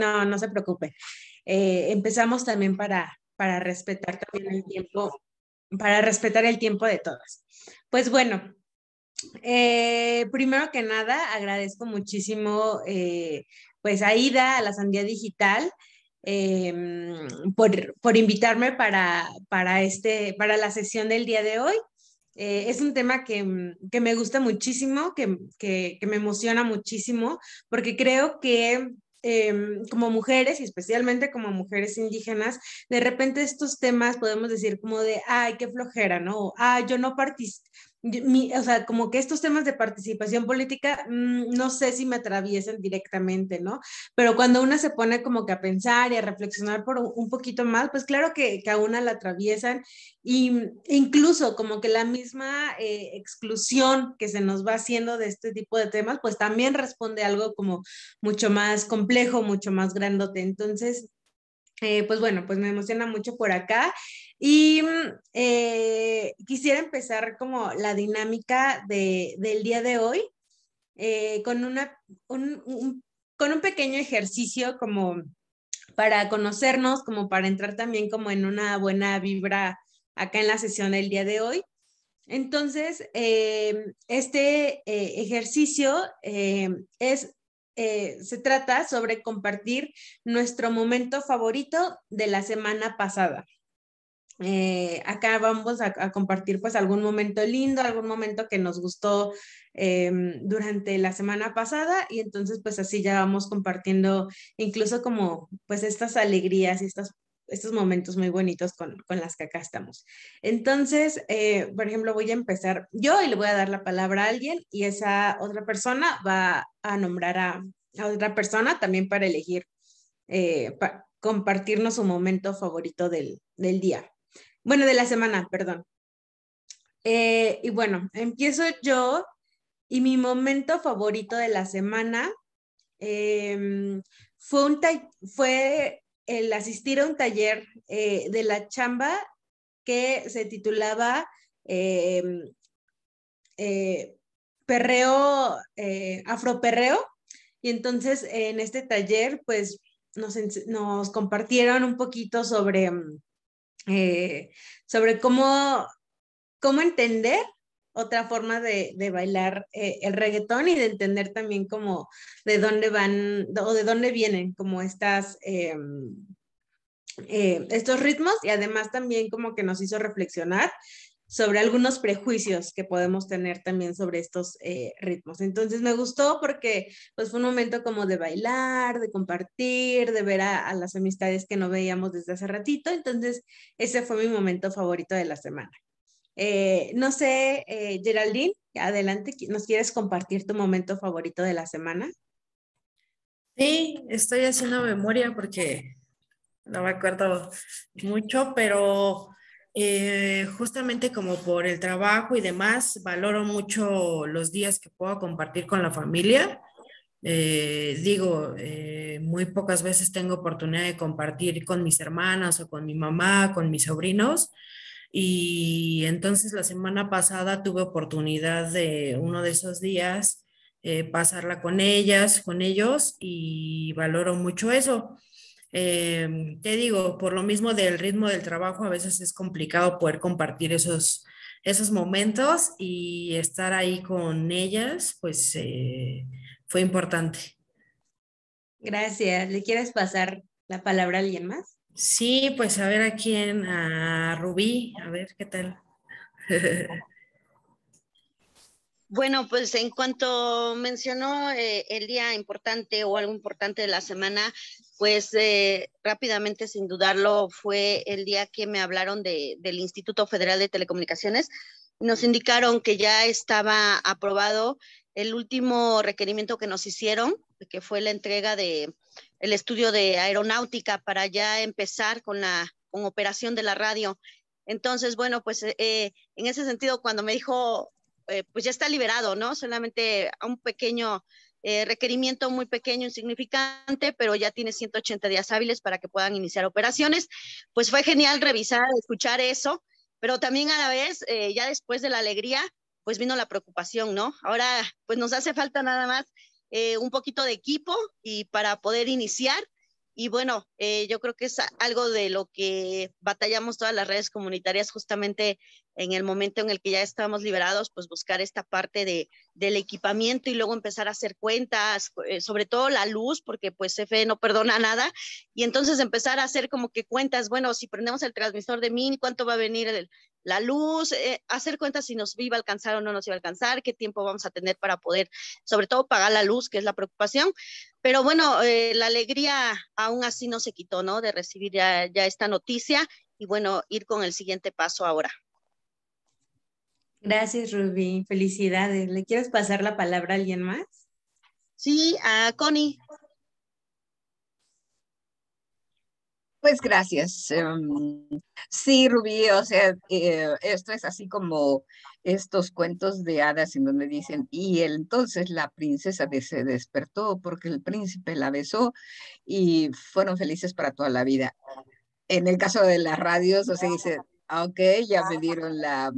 no, no se preocupe. Empezamos también para respetar también el tiempo, para respetar el tiempo de todas. Pues bueno, primero que nada, agradezco muchísimo pues a Ida, a la Sandía Digital, por invitarme para la sesión del día de hoy. Es un tema que me gusta muchísimo, que me emociona muchísimo, porque creo que como mujeres, y especialmente como mujeres indígenas, de repente estos temas podemos decir como de, ay, qué flojera, ¿no? O, ay, yo no participo. O sea, como que estos temas de participación política, no sé si me atraviesen directamente, ¿no? Pero cuando una se pone como que a pensar y a reflexionar por un poquito más, pues claro que a una la atraviesan y incluso como que la misma exclusión que se nos va haciendo de este tipo de temas, pues también responde a algo como mucho más complejo, mucho más grandote. Entonces, pues bueno, pues me emociona mucho por acá y quisiera empezar como la dinámica del día de hoy con con un pequeño ejercicio como para conocernos, como para entrar también como en una buena vibra acá en la sesión del día de hoy. Entonces, este ejercicio se trata sobre compartir nuestro momento favorito de la semana pasada. Acá vamos a compartir pues algún momento lindo, algún momento que nos gustó durante la semana pasada y entonces pues así ya vamos compartiendo incluso como pues estas alegrías y estos momentos muy bonitos con las que acá estamos. Entonces, por ejemplo, voy a empezar yo y le voy a dar la palabra a alguien y esa otra persona va a nombrar a otra persona también para elegir, compartirnos su momento favorito del día. Bueno, de la semana, perdón. Y bueno, empiezo yo y mi momento favorito de la semana fue, fue el asistir a un taller de la chamba que se titulaba em, Perreo, Afroperreo. Y entonces en este taller, pues nos compartieron un poquito eh, sobre cómo entender otra forma de bailar el reggaetón y de entender también como de dónde van o de dónde vienen como estos ritmos y además también como que nos hizo reflexionar sobre algunos prejuicios que podemos tener también sobre estos ritmos. Entonces me gustó porque pues fue un momento como de bailar, de compartir, de ver a las amistades que no veíamos desde hace ratito. Entonces ese fue mi momento favorito de la semana. No sé, Geraldine, adelante, ¿nos quieres compartir tu momento favorito de la semana? Sí, estoy haciendo memoria porque no me acuerdo mucho, pero justamente como por el trabajo y demás, valoro mucho los días que puedo compartir con la familia. Muy pocas veces tengo oportunidad de compartir con mis hermanas o con mi mamá, con mis sobrinos. Y entonces la semana pasada tuve oportunidad de uno de esos días pasarla con ellas, con ellos, y valoro mucho eso. Te digo, por lo mismo del ritmo del trabajo, a veces es complicado poder compartir esos momentos y estar ahí con ellas, pues fue importante. Gracias. ¿Le quieres pasar la palabra a alguien más? Sí, pues a ver a quién, a Rubí, a ver qué tal. Bueno, pues en cuanto mencionó el día importante o algo importante de la semana, pues rápidamente, sin dudarlo, fue el día que me hablaron del Instituto Federal de Telecomunicaciones. Nos indicaron que ya estaba aprobado el último requerimiento que nos hicieron, que fue la entrega de el estudio de aeronáutica para ya empezar con operación de la radio. Entonces, bueno, pues en ese sentido, cuando me dijo pues ya está liberado, ¿no? Solamente a un pequeño requerimiento muy pequeño, insignificante, pero ya tiene 180 días hábiles para que puedan iniciar operaciones. Pues fue genial revisar, escuchar eso, pero también a la vez, ya después de la alegría, pues vino la preocupación, ¿no? Ahora, pues nos hace falta nada más un poquito de equipo y para poder iniciar. Y bueno, yo creo que es algo de lo que batallamos todas las redes comunitarias justamente en el momento en el que ya estábamos liberados, pues buscar esta parte del equipamiento y luego empezar a hacer cuentas, sobre todo la luz, porque pues CFE no perdona nada, y entonces empezar a hacer como que cuentas, bueno, si prendemos el transmisor de 1000, ¿cuánto va a venir la luz? Hacer cuentas si nos iba a alcanzar o no nos iba a alcanzar, qué tiempo vamos a tener para poder, sobre todo, pagar la luz, que es la preocupación. Pero bueno, la alegría aún así no se quitó, ¿no? De recibir ya esta noticia y bueno, ir con el siguiente paso ahora. Gracias, Ruby. Felicidades. ¿Le quieres pasar la palabra a alguien más? Sí, a Connie. Pues gracias. Sí, Rubí, o sea, esto es así como estos cuentos de hadas en donde dicen, entonces la princesa se despertó porque el príncipe la besó y fueron felices para toda la vida. En el caso de las radios, o sea, dice, ok, ya me dieron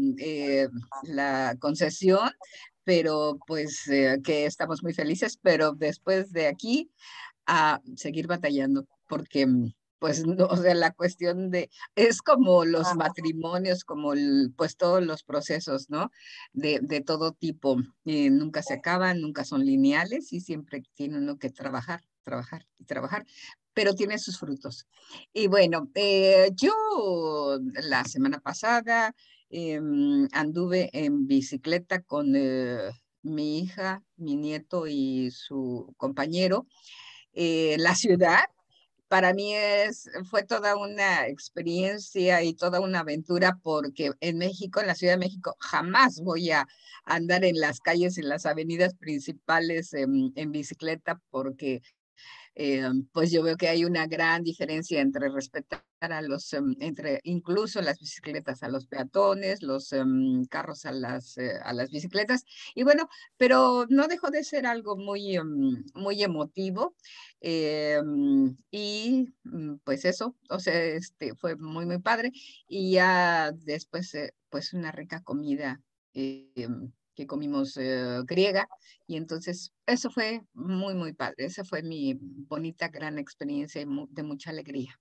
la concesión, pero pues que estamos muy felices, pero después de aquí a seguir batallando, porque pues no, o sea, la cuestión es como los matrimonios, como pues todos los procesos, ¿no? De todo tipo, nunca se acaban, nunca son lineales y siempre tiene uno que trabajar, trabajar y trabajar, pero tiene sus frutos. Y bueno, yo la semana pasada anduve en bicicleta con mi hija, mi nieto y su compañero. La ciudad para mí fue toda una experiencia y toda una aventura porque en México, en la Ciudad de México, jamás voy a andar en las calles, en las avenidas principales en bicicleta porque pues yo veo que hay una gran diferencia entre respetar entre incluso las bicicletas a los peatones, los carros a las bicicletas. Y bueno, pero no dejó de ser algo muy emotivo. Pues eso, o sea, fue muy padre. Y ya después, pues una rica comida. Que comimos griega, y entonces eso fue muy padre. Esa fue mi bonita, gran experiencia y de mucha alegría.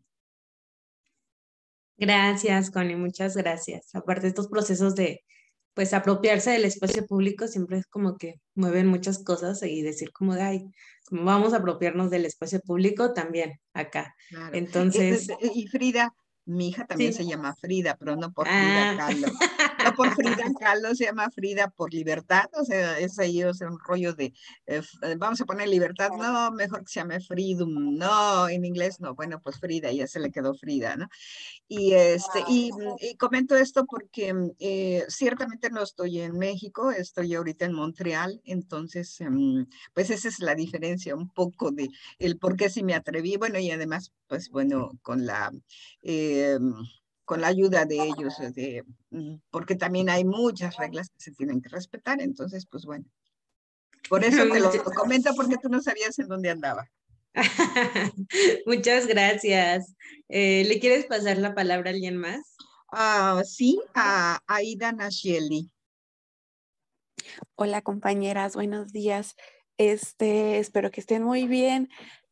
Gracias, Connie, muchas gracias. Aparte, estos procesos de, pues, apropiarse del espacio público siempre es como que mueven muchas cosas y decir como de, ay, como vamos a apropiarnos del espacio público también acá. Claro. Entonces, Y Frida, mi hija también se sí. llama Frida, pero no por Frida Ah. Kahlo. No por Frida Kahlo, se llama Frida por libertad. O sea, es ahí, o sea, un rollo de, vamos a poner libertad, no, mejor que se llame Freedom, no, en inglés no, bueno, pues Frida, ya se le quedó Frida, ¿no? Y comento esto porque ciertamente no estoy en México, estoy ahorita en Montreal, entonces, pues esa es la diferencia un poco de el por qué sí me atreví, bueno, y además, pues bueno, eh, con la ayuda de ellos, porque también hay muchas reglas que se tienen que respetar, entonces, pues bueno, por eso te lo comento, porque tú no sabías en dónde andaba. Muchas gracias. ¿Le quieres pasar la palabra a alguien más? Sí, a Aida Nashieli. Hola compañeras, buenos días. Espero que estén muy bien.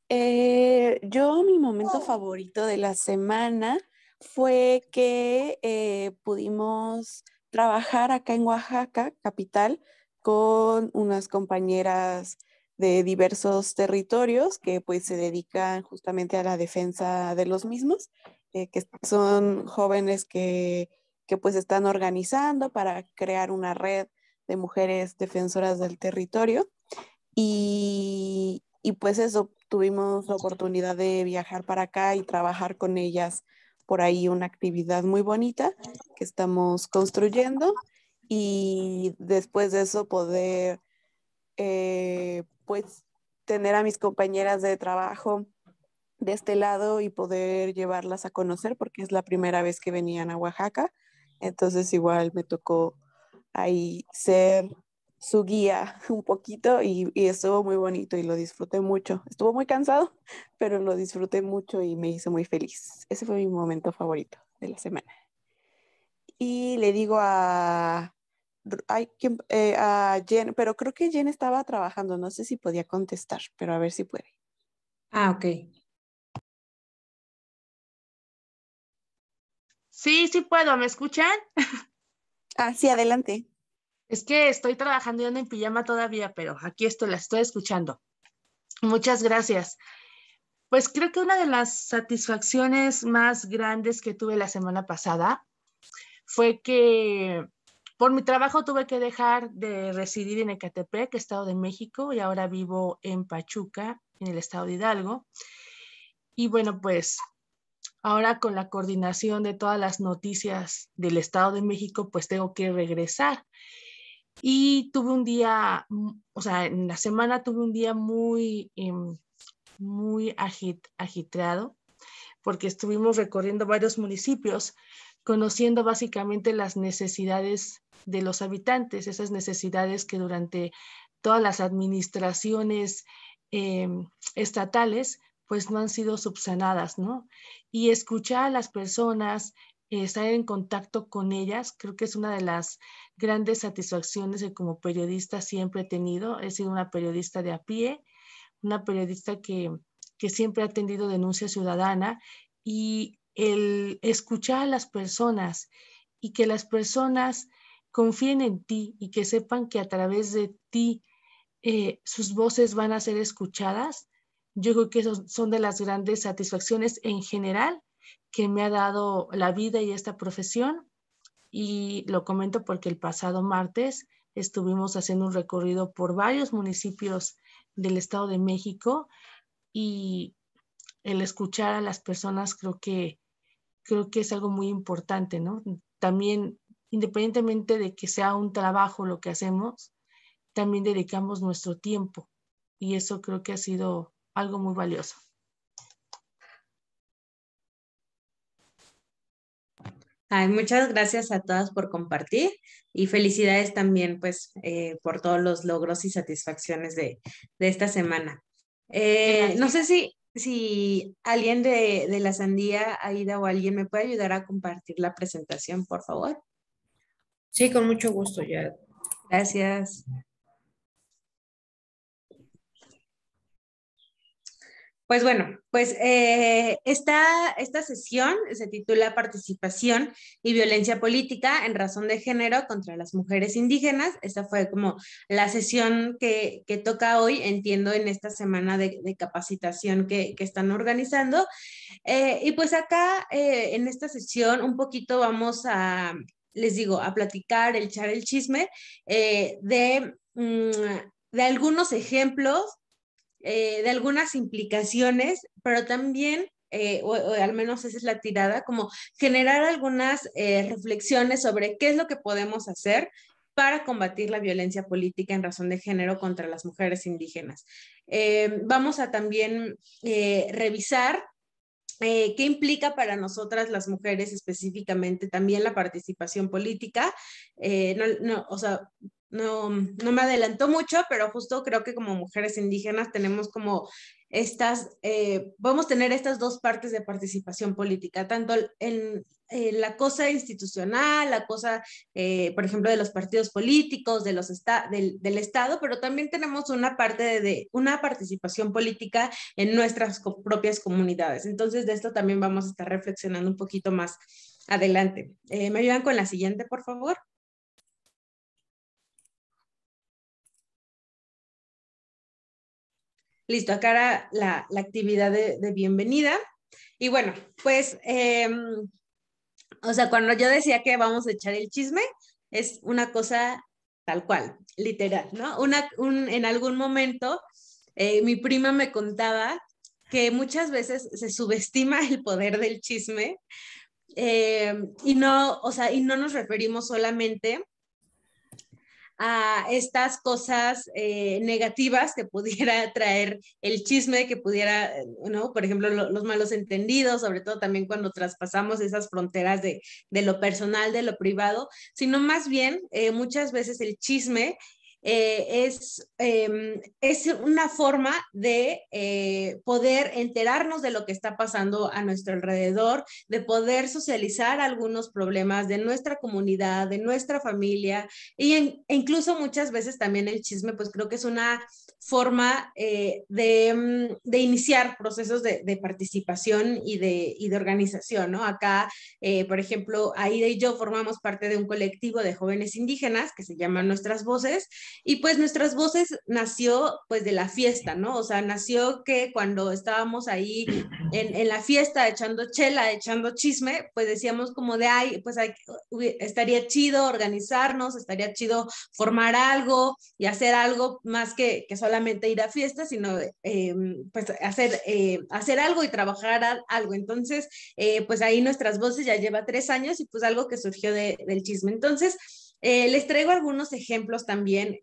Mi momento favorito de la semana fue que pudimos trabajar acá en Oaxaca, capital, con unas compañeras de diversos territorios que pues se dedican justamente a la defensa de los mismos, que son jóvenes que pues están organizando para crear una red de mujeres defensoras del territorio. Y pues eso, tuvimos la oportunidad de viajar para acá y trabajar con ellas por ahí una actividad muy bonita que estamos construyendo y después de eso poder pues tener a mis compañeras de trabajo de este lado y poder llevarlas a conocer porque es la primera vez que venían a Oaxaca. Entonces igual me tocó ahí ser su guía un poquito y estuvo muy bonito y lo disfruté mucho. Estuvo muy cansado, pero lo disfruté mucho y me hizo muy feliz. Ese fue mi momento favorito de la semana. Y le digo a Jen, pero creo que Jen estaba trabajando, no sé si podía contestar, pero a ver si puede. Ah, ok. Sí, sí puedo, ¿me escuchan? Ah, sí, adelante. Es que estoy trabajando y ando en pijama todavía, pero aquí estoy, la estoy escuchando. Muchas gracias. Pues creo que una de las satisfacciones más grandes que tuve la semana pasada fue que por mi trabajo tuve que dejar de residir en Ecatepec, Estado de México, y ahora vivo en Pachuca, en el estado de Hidalgo. Y bueno, pues ahora con la coordinación de todas las noticias del Estado de México, pues tengo que regresar. Y tuve un día, o sea, en la semana tuve un día muy agitado, porque estuvimos recorriendo varios municipios, conociendo básicamente las necesidades de los habitantes, esas necesidades que durante todas las administraciones eh, estatales pues no han sido subsanadas, ¿no? Y escuchar a las personas, estar en contacto con ellas, creo que es una de las grandes satisfacciones que como periodista siempre he tenido. He sido una periodista de a pie, una periodista que siempre ha atendido denuncia ciudadana, y el escuchar a las personas y que las personas confíen en ti y que sepan que a través de ti sus voces van a ser escuchadas, yo creo que esos son de las grandes satisfacciones en general que me ha dado la vida y esta profesión. Y lo comento porque el pasado martes estuvimos haciendo un recorrido por varios municipios del Estado de México, y el escuchar a las personas creo que es algo muy importante, ¿no? También, independientemente de que sea un trabajo lo que hacemos, también dedicamos nuestro tiempo, y eso creo que ha sido algo muy valioso. Ay, muchas gracias a todas por compartir y felicidades también pues por todos los logros y satisfacciones de esta semana. No sé si alguien de la Sandía, Aida o alguien me puede ayudar a compartir la presentación, por favor. Sí, con mucho gusto, ya. Gracias. Pues bueno, pues esta sesión se titula Participación y Violencia Política en Razón de Género contra las Mujeres Indígenas. Esta fue como la sesión que toca hoy, entiendo, en esta semana de capacitación que están organizando. Y pues acá en esta sesión un poquito vamos a, les digo, a platicar, echar el chisme de algunos ejemplos, de algunas implicaciones, pero también, o al menos esa es la tirada, como generar algunas reflexiones sobre qué es lo que podemos hacer para combatir la violencia política en razón de género contra las mujeres indígenas. Vamos a también revisar qué implica para nosotras las mujeres específicamente también la participación política. O sea, no me adelantó mucho, pero justo creo que como mujeres indígenas tenemos como vamos a tener estas dos partes de participación política, tanto en la cosa institucional, la cosa, por ejemplo, de los partidos políticos, del Estado, pero también tenemos una parte de una participación política en nuestras propias comunidades. Entonces, de esto también vamos a estar reflexionando un poquito más adelante. ¿Me ayudan con la siguiente, por favor? Listo, acá era la actividad de bienvenida. Y bueno, pues, o sea, cuando yo decía que vamos a echar el chisme, es una cosa tal cual, literal, ¿no? En algún momento, mi prima me contaba que muchas veces se subestima el poder del chisme, y no, o sea, y no nos referimos solamente a estas cosas negativas que pudiera traer el chisme, que pudiera, ¿no? Por ejemplo, los malos entendidos, sobre todo también cuando traspasamos esas fronteras de lo personal, de lo privado, sino más bien muchas veces el chisme es una forma de poder enterarnos de lo que está pasando a nuestro alrededor, de poder socializar algunos problemas de nuestra comunidad, de nuestra familia, e incluso muchas veces también el chisme, pues creo que es una forma de iniciar procesos de participación y de organización, ¿no? Acá, por ejemplo, Aida y yo formamos parte de un colectivo de jóvenes indígenas que se llama Nuestras Voces, y pues Nuestras Voces nació pues de la fiesta, ¿no? O sea, nació que cuando estábamos ahí en la fiesta echando chela, echando chisme, pues decíamos como de, ay, pues estaría chido organizarnos, estaría chido formar algo y hacer algo más que solamente ir a fiestas, sino pues hacer algo y trabajar algo. Entonces, pues ahí Nuestras Voces ya lleva 3 años y pues algo que surgió del chisme. Entonces, les traigo algunos ejemplos también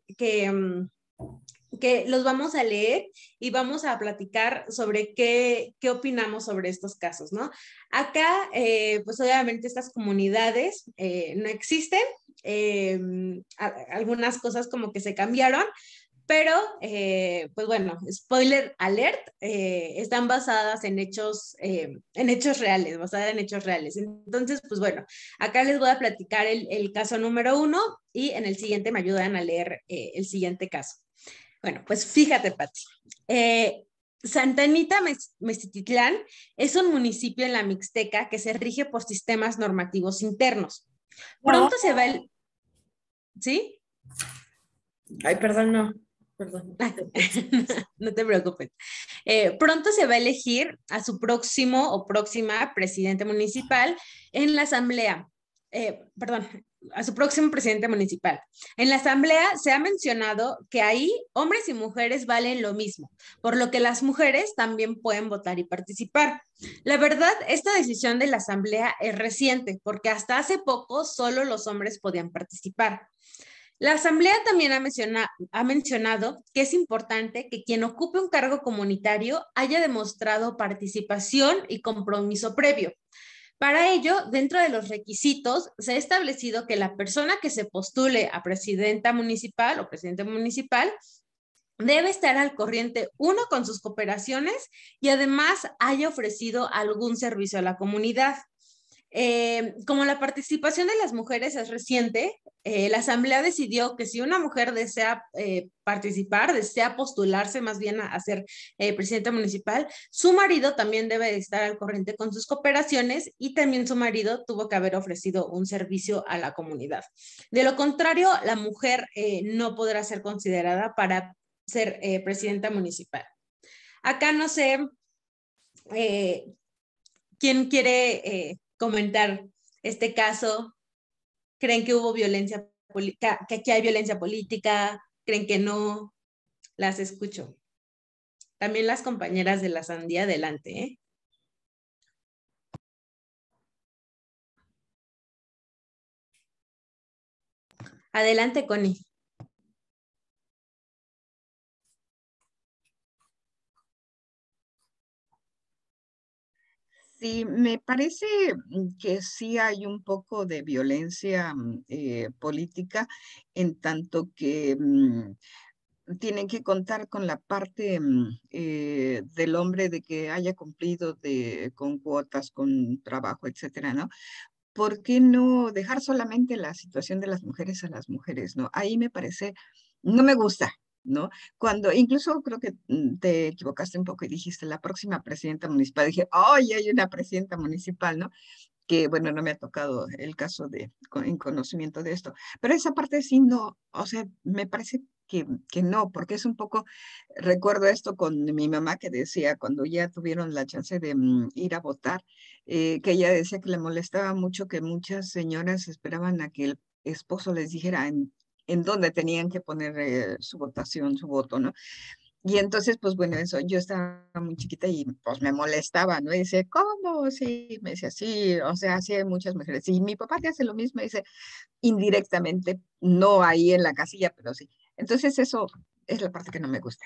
que los vamos a leer y vamos a platicar sobre qué opinamos sobre estos casos, ¿no? Acá, pues obviamente estas comunidades no existen, algunas cosas como que se cambiaron, pero, pues bueno, spoiler alert, están basadas en hechos reales, basadas en hechos reales. Entonces, pues bueno, acá les voy a platicar el caso número 1 y en el siguiente me ayudan a leer el siguiente caso. Bueno, pues fíjate, Pati. Santa Anita Meztitlán es un municipio en la Mixteca que se rige por sistemas normativos internos. Pronto se va el... ¿Sí? Ay, perdón, no. Perdón. No te preocupes. Pronto se va a elegir a su próximo o próxima presidente municipal en la asamblea. A su próximo presidente municipal. En la asamblea se ha mencionado que ahí hombres y mujeres valen lo mismo, por lo que las mujeres también pueden votar y participar. La verdad, esta decisión de la asamblea es reciente, porque hasta hace poco solo los hombres podían participar. La asamblea también ha mencionado que es importante que quien ocupe un cargo comunitario haya demostrado participación y compromiso previo. Para ello, dentro de los requisitos, se ha establecido que la persona que se postule a presidenta municipal o presidente municipal debe estar al corriente, uno, con sus cooperaciones y además haya ofrecido algún servicio a la comunidad. Como la participación de las mujeres es reciente, la asamblea decidió que si una mujer desea participar, desea postularse más bien a ser presidenta municipal, su marido también debe estar al corriente con sus cooperaciones y también su marido tuvo que haber ofrecido un servicio a la comunidad. De lo contrario, la mujer no podrá ser considerada para ser presidenta municipal. Acá no sé quién quiere comentar este caso. ¿Creen que hubo violencia política, que aquí hay violencia política? ¿Creen que no? Las escucho. También las compañeras de la Sandía, adelante, ¿eh? Adelante, Connie. Sí, me parece que sí hay un poco de violencia política, en tanto que tienen que contar con la parte del hombre de que haya cumplido con cuotas, con trabajo, etcétera, ¿no? ¿Por qué no dejar solamente la situación de las mujeres a las mujeres, ¿no? Ahí me parece, no me gusta, ¿no? Cuando incluso creo que te equivocaste un poco y dijiste la próxima presidenta municipal, dije, ¡ay, hay una presidenta municipal!, ¿no? Que bueno, no me ha tocado el caso en conocimiento de esto, pero esa parte sí no, o sea, me parece que no, porque es un poco, recuerdo esto con mi mamá que decía cuando ya tuvieron la chance de ir a votar, que ella decía que le molestaba mucho que muchas señoras esperaban a que el esposo les dijera en dónde tenían que poner su votación, su voto, ¿no? Y entonces, pues bueno, eso, yo estaba muy chiquita y pues me molestaba, ¿no? Y dice, ¿cómo? Sí, me decía, sí, o sea, sí hay muchas mujeres. Y mi papá te hace lo mismo, dice, indirectamente, no ahí en la casilla, pero sí. Entonces eso es la parte que no me gusta.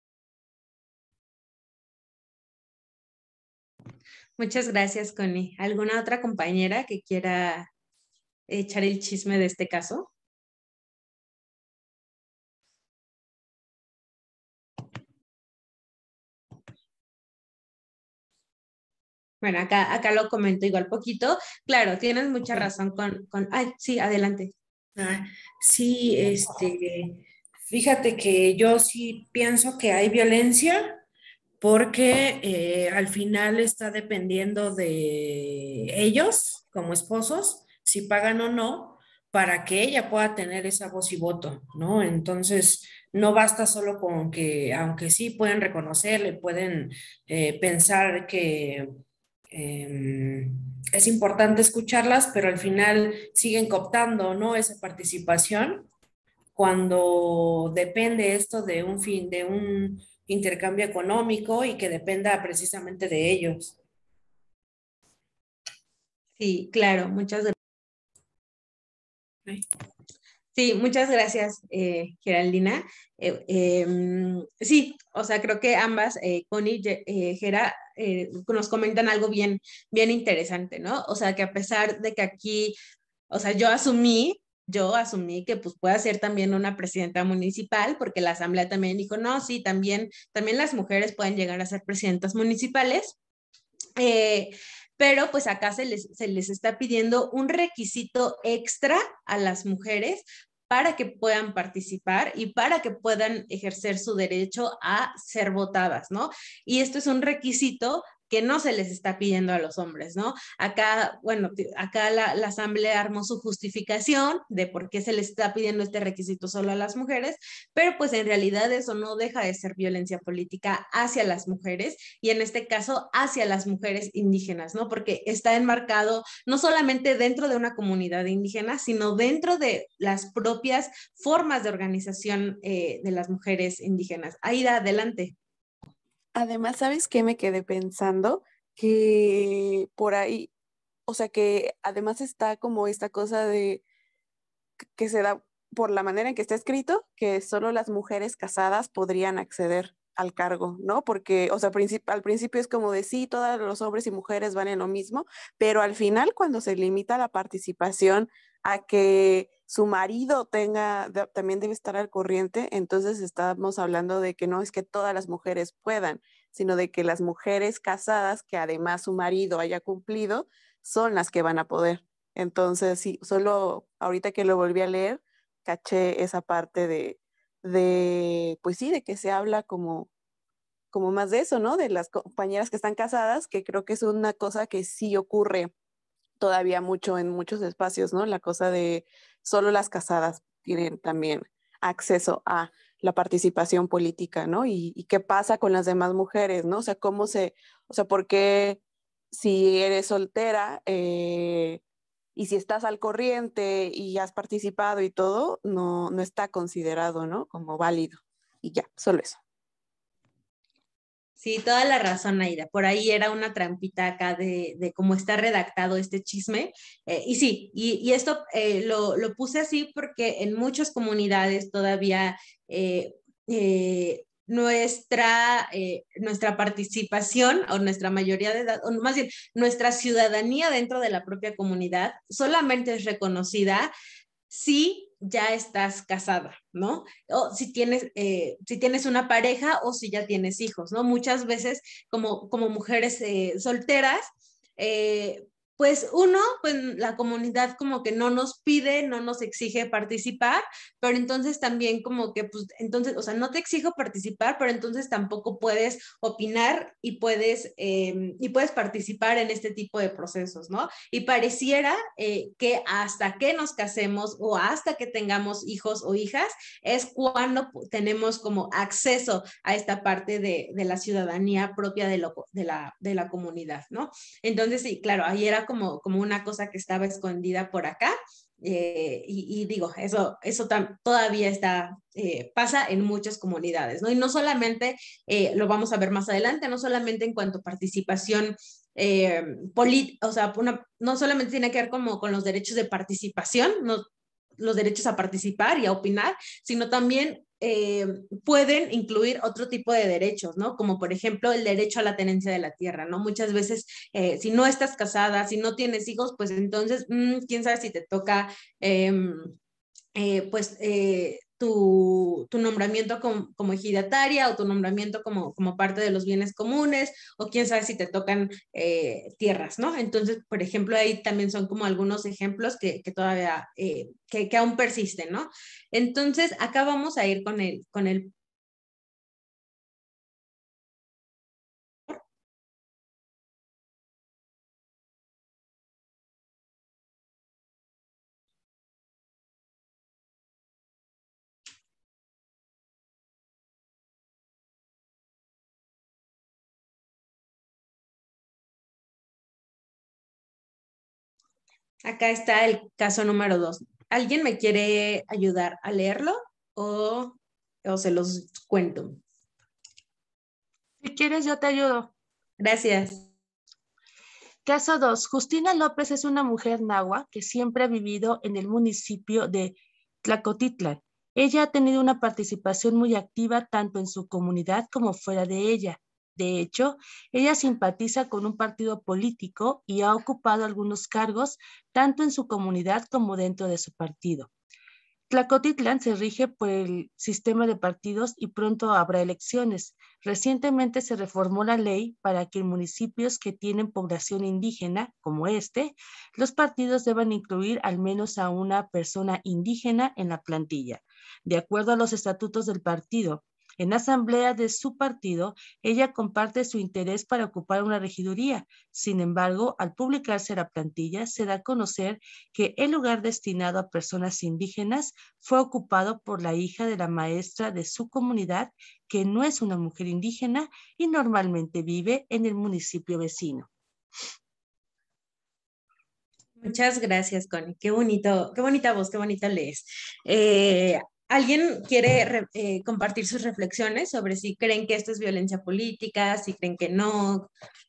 Muchas gracias, Connie. ¿Alguna otra compañera que quiera echar el chisme de este caso? Bueno, acá lo comento igual poquito. Claro, tienes mucha razón con... Ay, sí, adelante. Sí, Fíjate que yo sí pienso que hay violencia porque al final está dependiendo de ellos como esposos, si pagan o no, para que ella pueda tener esa voz y voto, ¿no? Entonces, no basta solo con que, aunque sí pueden reconocerle, pueden pensar que es importante escucharlas, pero al final siguen cooptando, ¿no? Esa participación cuando depende esto de un fin, de un intercambio económico y que dependa precisamente de ellos. Sí, claro, muchas gracias. Ay. Sí, muchas gracias, Geraldina. Sí, o sea, creo que ambas, Connie y Gera, nos comentan algo bien, bien interesante, ¿no? O sea, que a pesar de que aquí, o sea, yo asumí que pues pueda ser también una presidenta municipal, porque la asamblea también dijo, no, sí, también las mujeres pueden llegar a ser presidentas municipales. Eh, pero pues acá se les está pidiendo un requisito extra a las mujeres para que puedan participar y para que puedan ejercer su derecho a ser votadas, ¿no? Y esto es un requisito que no se les está pidiendo a los hombres, ¿no? Acá, bueno, acá la asamblea armó su justificación de por qué se les está pidiendo este requisito solo a las mujeres, pero pues en realidad eso no deja de ser violencia política hacia las mujeres y en este caso hacia las mujeres indígenas, ¿no? Porque está enmarcado no solamente dentro de una comunidad indígena, sino dentro de las propias formas de organización de las mujeres indígenas. Aida, adelante. Además, ¿sabes qué me quedé pensando? Que por ahí, o sea, que además está como esta cosa de que se da por la manera en que está escrito, que solo las mujeres casadas podrían acceder al cargo, ¿no? Porque, o sea, al principio es como de sí, todos los hombres y mujeres van en lo mismo, pero al final cuando se limita la participación a que su marido también debe estar al corriente, entonces estamos hablando de que no es que todas las mujeres puedan, sino de que las mujeres casadas, que además su marido haya cumplido, son las que van a poder. Entonces, sí, solo ahorita que lo volví a leer, caché esa parte pues sí, de que se habla como más de eso, ¿no? De las compañeras que están casadas, que creo que es una cosa que sí ocurre todavía mucho en muchos espacios, ¿no? La cosa de solo las casadas tienen también acceso a la participación política, ¿no? Y qué pasa con las demás mujeres, ¿no? O sea, o sea, ¿por qué si eres soltera y si estás al corriente y has participado y todo, no está considerado, ¿no? Como válido. Y ya, solo eso. Sí, toda la razón, Aida. Por ahí era una trampita acá de cómo está redactado este chisme. Y sí, y esto lo puse así porque en muchas comunidades todavía nuestra participación o nuestra mayoría de edad, o más bien nuestra ciudadanía dentro de la propia comunidad solamente es reconocida si ya estás casada, ¿no? O si tienes una pareja o si ya tienes hijos, ¿no? Muchas veces como mujeres solteras, eh, pues la comunidad como que no nos pide, no nos exige participar, pero entonces también como que, pues, entonces, o sea, no te exijo participar, pero entonces tampoco puedes opinar y puedes participar en este tipo de procesos, ¿no? Y pareciera que hasta que nos casemos o hasta que tengamos hijos o hijas es cuando tenemos como acceso a esta parte de la ciudadanía propia de la comunidad, ¿no? Entonces, sí, claro, ahí era como una cosa que estaba escondida por acá. Y digo, eso todavía pasa en muchas comunidades, ¿no? Y no solamente, lo vamos a ver más adelante, no solamente en cuanto a participación o sea, no solamente tiene que ver como con los derechos de participación, no, los derechos a participar y a opinar, sino también pueden incluir otro tipo de derechos, ¿no? Como por ejemplo el derecho a la tenencia de la tierra, ¿no? Muchas veces, si no estás casada, si no tienes hijos, pues entonces, quién sabe si te toca, pues, tu nombramiento como ejidataria o tu nombramiento como parte de los bienes comunes, o quién sabe si te tocan tierras, ¿no? Entonces, por ejemplo, ahí también son como algunos ejemplos que todavía, que aún persisten, ¿no? Entonces, acá vamos a ir con el acá está el caso número 2. ¿Alguien me quiere ayudar a leerlo o se los cuento? Si quieres, yo te ayudo. Gracias. Caso 2. Justina López es una mujer nahua que siempre ha vivido en el municipio de Tlacotitlán. Ella ha tenido una participación muy activa tanto en su comunidad como fuera de ella. De hecho, ella simpatiza con un partido político y ha ocupado algunos cargos tanto en su comunidad como dentro de su partido. Tlacotitlán se rige por el sistema de partidos y pronto habrá elecciones. Recientemente se reformó la ley para que en municipios que tienen población indígena, como los partidos deban incluir al menos a una persona indígena en la plantilla. De acuerdo a los estatutos del partido, en la asamblea de su partido, ella comparte su interés para ocupar una regiduría. Sin embargo, al publicarse la plantilla, se da a conocer que el lugar destinado a personas indígenas fue ocupado por la hija de la maestra de su comunidad, que no es una mujer indígena y normalmente vive en el municipio vecino. Muchas gracias, Connie. Qué bonito, qué bonita voz, qué bonita lees. ¿Alguien quiere compartir sus reflexiones sobre si creen que esto es violencia política, si creen que no?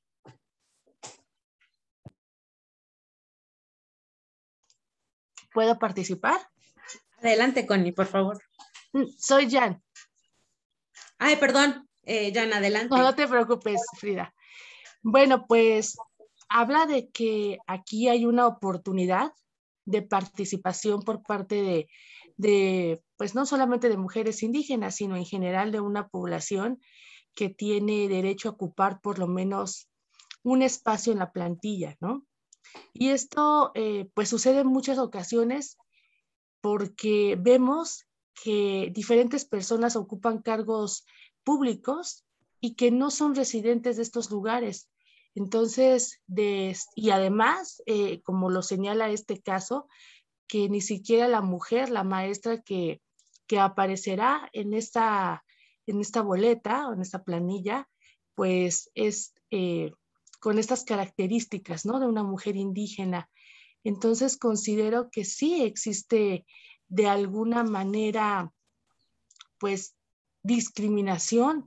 ¿Puedo participar? Adelante, Connie, por favor. Soy Jan. Ay, perdón, Jan, adelante. No te preocupes, Frida. Bueno, pues habla de que aquí hay una oportunidad de participación por parte pues no solamente de mujeres indígenas, sino en general de una población que tiene derecho a ocupar por lo menos un espacio en la plantilla, ¿no? Y esto pues sucede en muchas ocasiones porque vemos que diferentes personas ocupan cargos públicos y que no son residentes de estos lugares. Entonces, y además, como lo señala este caso, que ni siquiera la mujer, la maestra que aparecerá en esta boleta o en esta planilla, pues es con estas características, ¿no? De una mujer indígena. Entonces considero que sí existe de alguna manera, pues, discriminación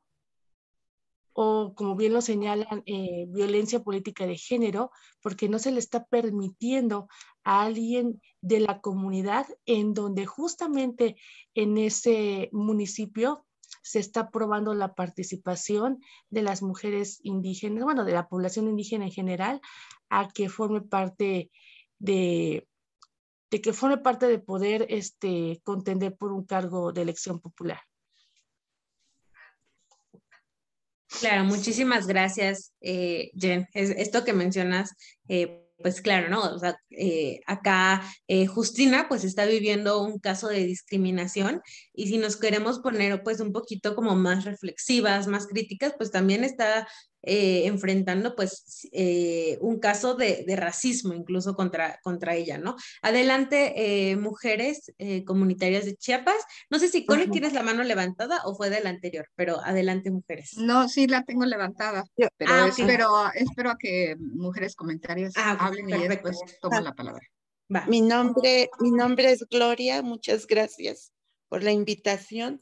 o, como bien lo señalan, violencia política de género, porque no se le está permitiendo a alguien de la comunidad en donde justamente en ese municipio se está probando la participación de las mujeres indígenas, bueno, de la población indígena en general, a que forme parte de poder contender por un cargo de elección popular. Claro, muchísimas gracias, Jen. Esto que mencionas, pues claro, ¿no? O sea, acá Justina pues está viviendo un caso de discriminación, y si nos queremos poner pues un poquito como más reflexivas, más críticas, pues también está enfrentando pues un caso de racismo incluso contra ella, ¿no? Adelante, mujeres comunitarias de Chiapas. No sé si Connie tienes la mano levantada o fue del anterior, pero adelante, mujeres. No, sí la tengo levantada, pero Ah, ok. espero a que mujeres comentarios Ah, ok, hablen y perfecto. después tomo la palabra. Va. Mi nombre es Gloria, muchas gracias por la invitación.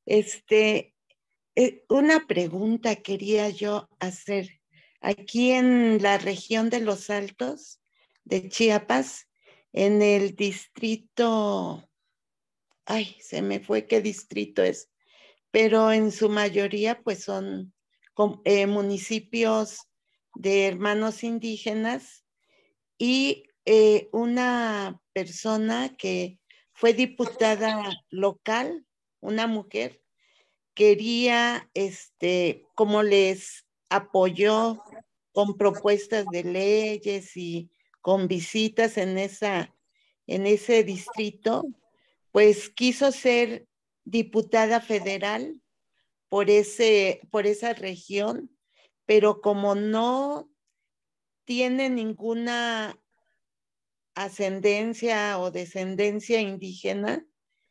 Una pregunta quería yo hacer. Aquí en la región de Los Altos de Chiapas, en el distrito, ay, se me fue qué distrito es, pero en su mayoría pues son municipios de hermanos indígenas, y una persona que fue diputada local, una mujer, quería, como les apoyó con propuestas de leyes y con visitas en ese distrito, pues quiso ser diputada federal por esa región, pero como no tiene ninguna ascendencia o descendencia indígena,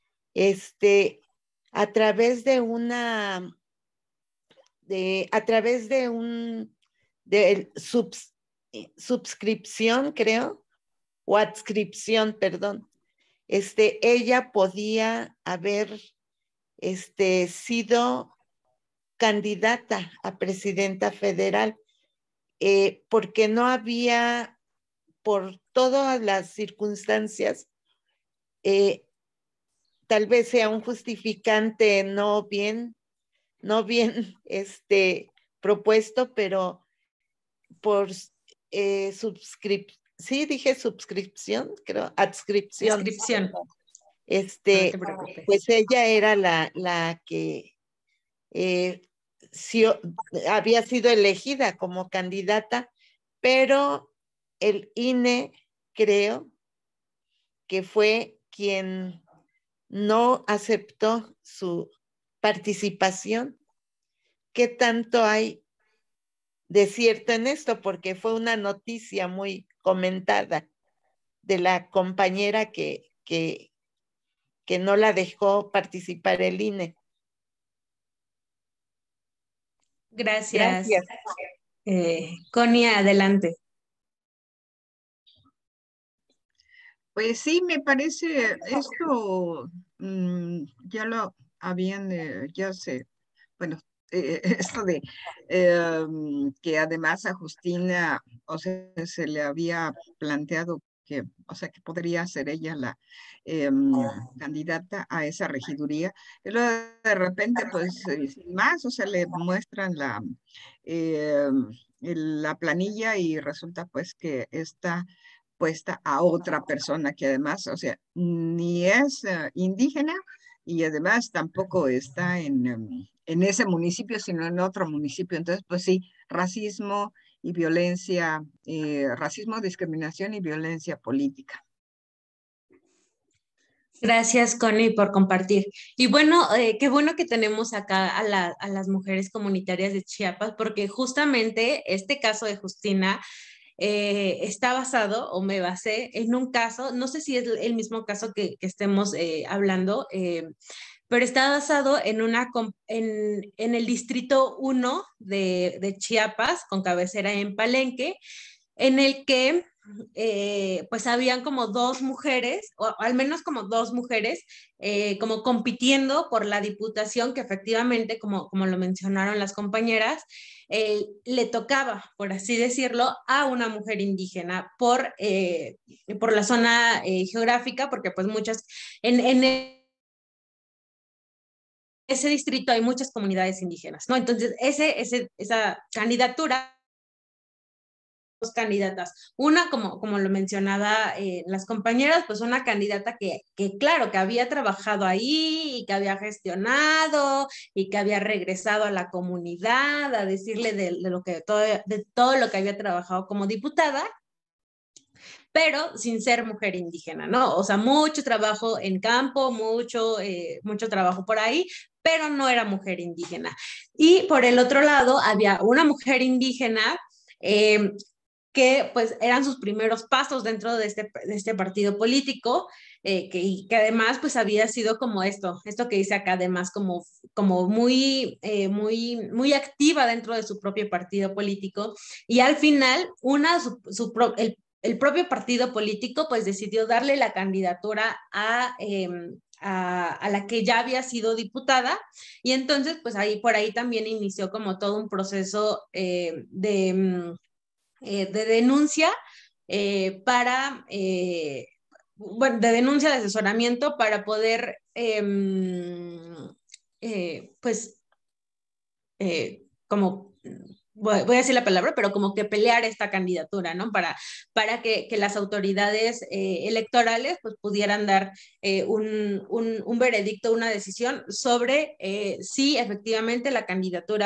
a través de subscripción, creo, o adscripción, perdón, ella podía haber sido candidata a presidenta federal, porque no había, por todas las circunstancias, tal vez sea un justificante no bien propuesto, pero por sí dije suscripción, creo, adscripción. Adscripción. Pues ella era la que sí, había sido elegida como candidata, pero el INE, creo que fue quien no aceptó su participación. ¿Qué tanto hay de cierto en esto? Porque fue una noticia muy comentada de la compañera que no la dejó participar el INE. Gracias. Connie, adelante. Pues sí, me parece esto, ya lo habían, ya sé, bueno, esto de que además a Justina, o sea, se le había planteado que, o sea, que podría ser ella la candidata a esa regiduría. Y luego de repente, pues, sin más, o sea, le muestran la planilla y resulta pues que está puesta a otra persona que además, o sea, ni es indígena y además tampoco está en ese municipio, sino en otro municipio. Entonces, pues sí, racismo y violencia, racismo, discriminación y violencia política. Gracias, Connie, por compartir. Y bueno, qué bueno que tenemos acá a las mujeres comunitarias de Chiapas, porque justamente este caso de Justina está basado, o me basé, en un caso, no sé si es el mismo caso que estemos hablando, pero está basado en el distrito 1 de Chiapas, con cabecera en Palenque, en el que pues habían como dos mujeres, o al menos como dos mujeres, como compitiendo por la diputación que efectivamente, como lo mencionaron las compañeras, le tocaba, por así decirlo, a una mujer indígena por la zona geográfica, porque pues muchas, en ese distrito hay muchas comunidades indígenas, ¿no? Entonces, esa candidatura, dos candidatas. Una, como lo mencionaba las compañeras, pues una candidata claro, que había trabajado ahí y que había gestionado y que había regresado a la comunidad a decirle de todo lo que había trabajado como diputada, pero sin ser mujer indígena, ¿no? O sea, mucho trabajo en campo, mucho trabajo por ahí, pero no era mujer indígena. Y por el otro lado, había una mujer indígena que pues eran sus primeros pasos dentro de este partido político, que además pues había sido como esto que dice acá, además como muy activa dentro de su propio partido político, y al final el propio partido político pues decidió darle la candidatura a la que ya había sido diputada, y entonces pues por ahí también inició como todo un proceso de denuncia bueno, de denuncia de asesoramiento para poder, pues, como voy a decir la palabra, pero como que pelear esta candidatura, ¿no? Para que las autoridades electorales pues pudieran dar un veredicto, una decisión sobre si efectivamente la candidatura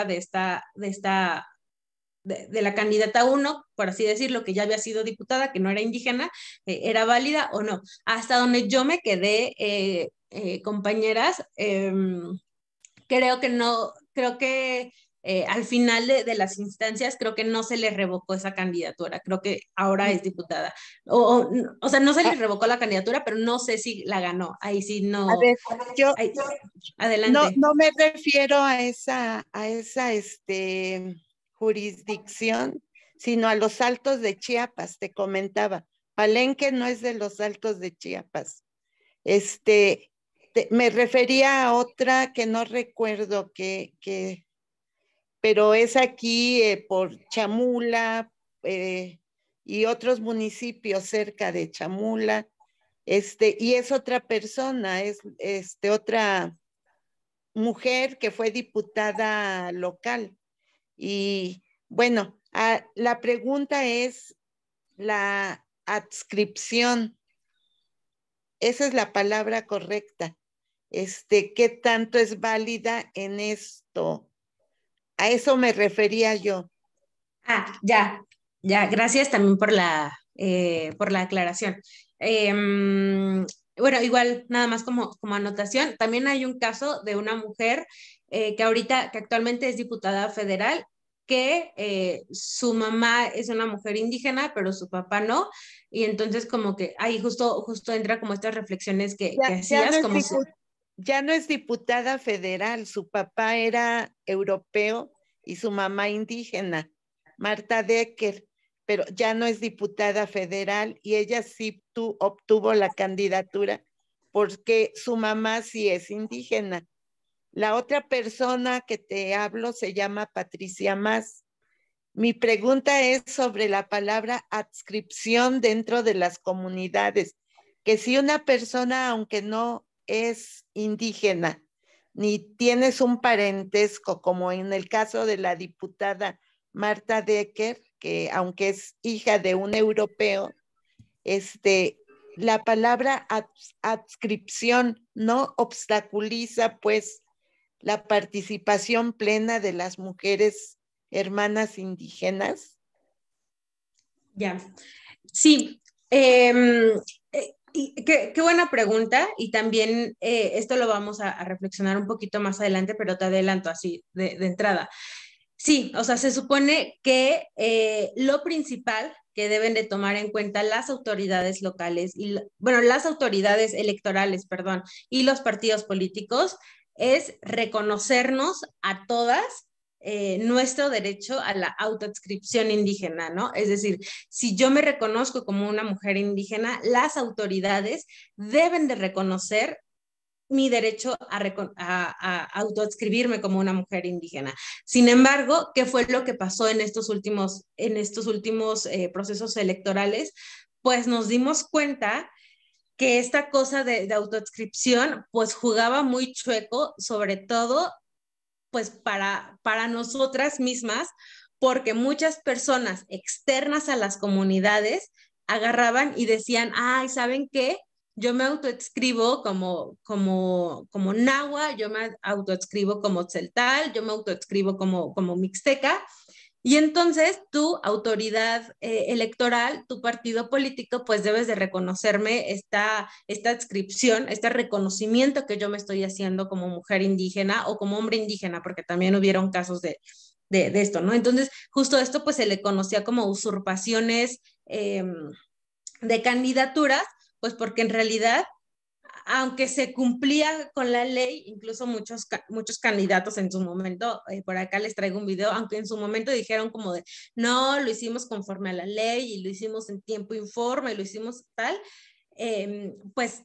de la candidata uno, por así decirlo, que ya había sido diputada, que no era indígena, era válida o no. Hasta donde yo me quedé, compañeras, creo que no, creo que al final de las instancias, creo que no se le revocó esa candidatura, creo que ahora es diputada. O sea, no se le A, revocó la candidatura, pero no sé si la ganó. Ahí sí a no. ver, yo Ahí, no, adelante. no me refiero a esa jurisdicción, sino a los Altos de Chiapas, te comentaba. Palenque no es de los Altos de Chiapas. Me refería a otra que no recuerdo pero es aquí por Chamula y otros municipios cerca de Chamula, y es otra persona, es otra mujer que fue diputada local. Y bueno, la pregunta es la adscripción, esa es la palabra correcta. ¿Qué tanto es válida en esto? A eso me refería yo. Ya, gracias también por la aclaración. Bueno, igual, nada más como anotación, también hay un caso de una mujer que actualmente es diputada federal, que su mamá es una mujer indígena, pero su papá no, y entonces como que ahí justo entra como estas reflexiones que Ya no hacías, es como si... ya no es diputada federal, su papá era europeo y su mamá indígena, Marta Decker, pero ya no es diputada federal y ella sí obtuvo la candidatura porque su mamá sí es indígena. La otra persona que te hablo se llama Patricia Más. Mi pregunta es sobre la palabra adscripción dentro de las comunidades, que si una persona, aunque no es indígena, ni tienes un parentesco, como en el caso de la diputada Marta Decker, que aunque es hija de un europeo, la palabra adscripción no obstaculiza pues la participación plena de las mujeres hermanas indígenas. Ya, sí. Y qué buena pregunta, y también esto lo vamos a reflexionar un poquito más adelante, pero te adelanto así de entrada. Sí, o sea, se supone que lo principal que deben de tomar en cuenta las autoridades locales bueno, las autoridades electorales, perdón, y los partidos políticos es reconocernos a todas nuestro derecho a la autoadscripción indígena, ¿no? Es decir, si yo me reconozco como una mujer indígena, las autoridades deben de reconocer mi derecho a autoadscribirme como una mujer indígena. Sin embargo, ¿qué fue lo que pasó en estos últimos procesos electorales? Pues nos dimos cuenta que esta cosa de autoadscripción pues jugaba muy chueco, sobre todo pues para nosotras mismas, porque muchas personas externas a las comunidades agarraban y decían, ay, ¿saben qué? Yo me autoadscribo como Nahua, yo me autoadscribo como Tzeltal, yo me autoadscribo como Mixteca, y entonces tu autoridad electoral, tu partido político, pues debes de reconocerme esta adscripción, este reconocimiento que yo me estoy haciendo como mujer indígena o como hombre indígena, porque también hubieron casos de esto, ¿no? Entonces, justo esto pues se le conocía como usurpaciones de candidaturas, pues porque en realidad aunque se cumplía con la ley, incluso muchos candidatos en su momento, por acá les traigo un video, aunque en su momento dijeron como de, no, lo hicimos conforme a la ley y lo hicimos en tiempo informe, y lo hicimos tal, pues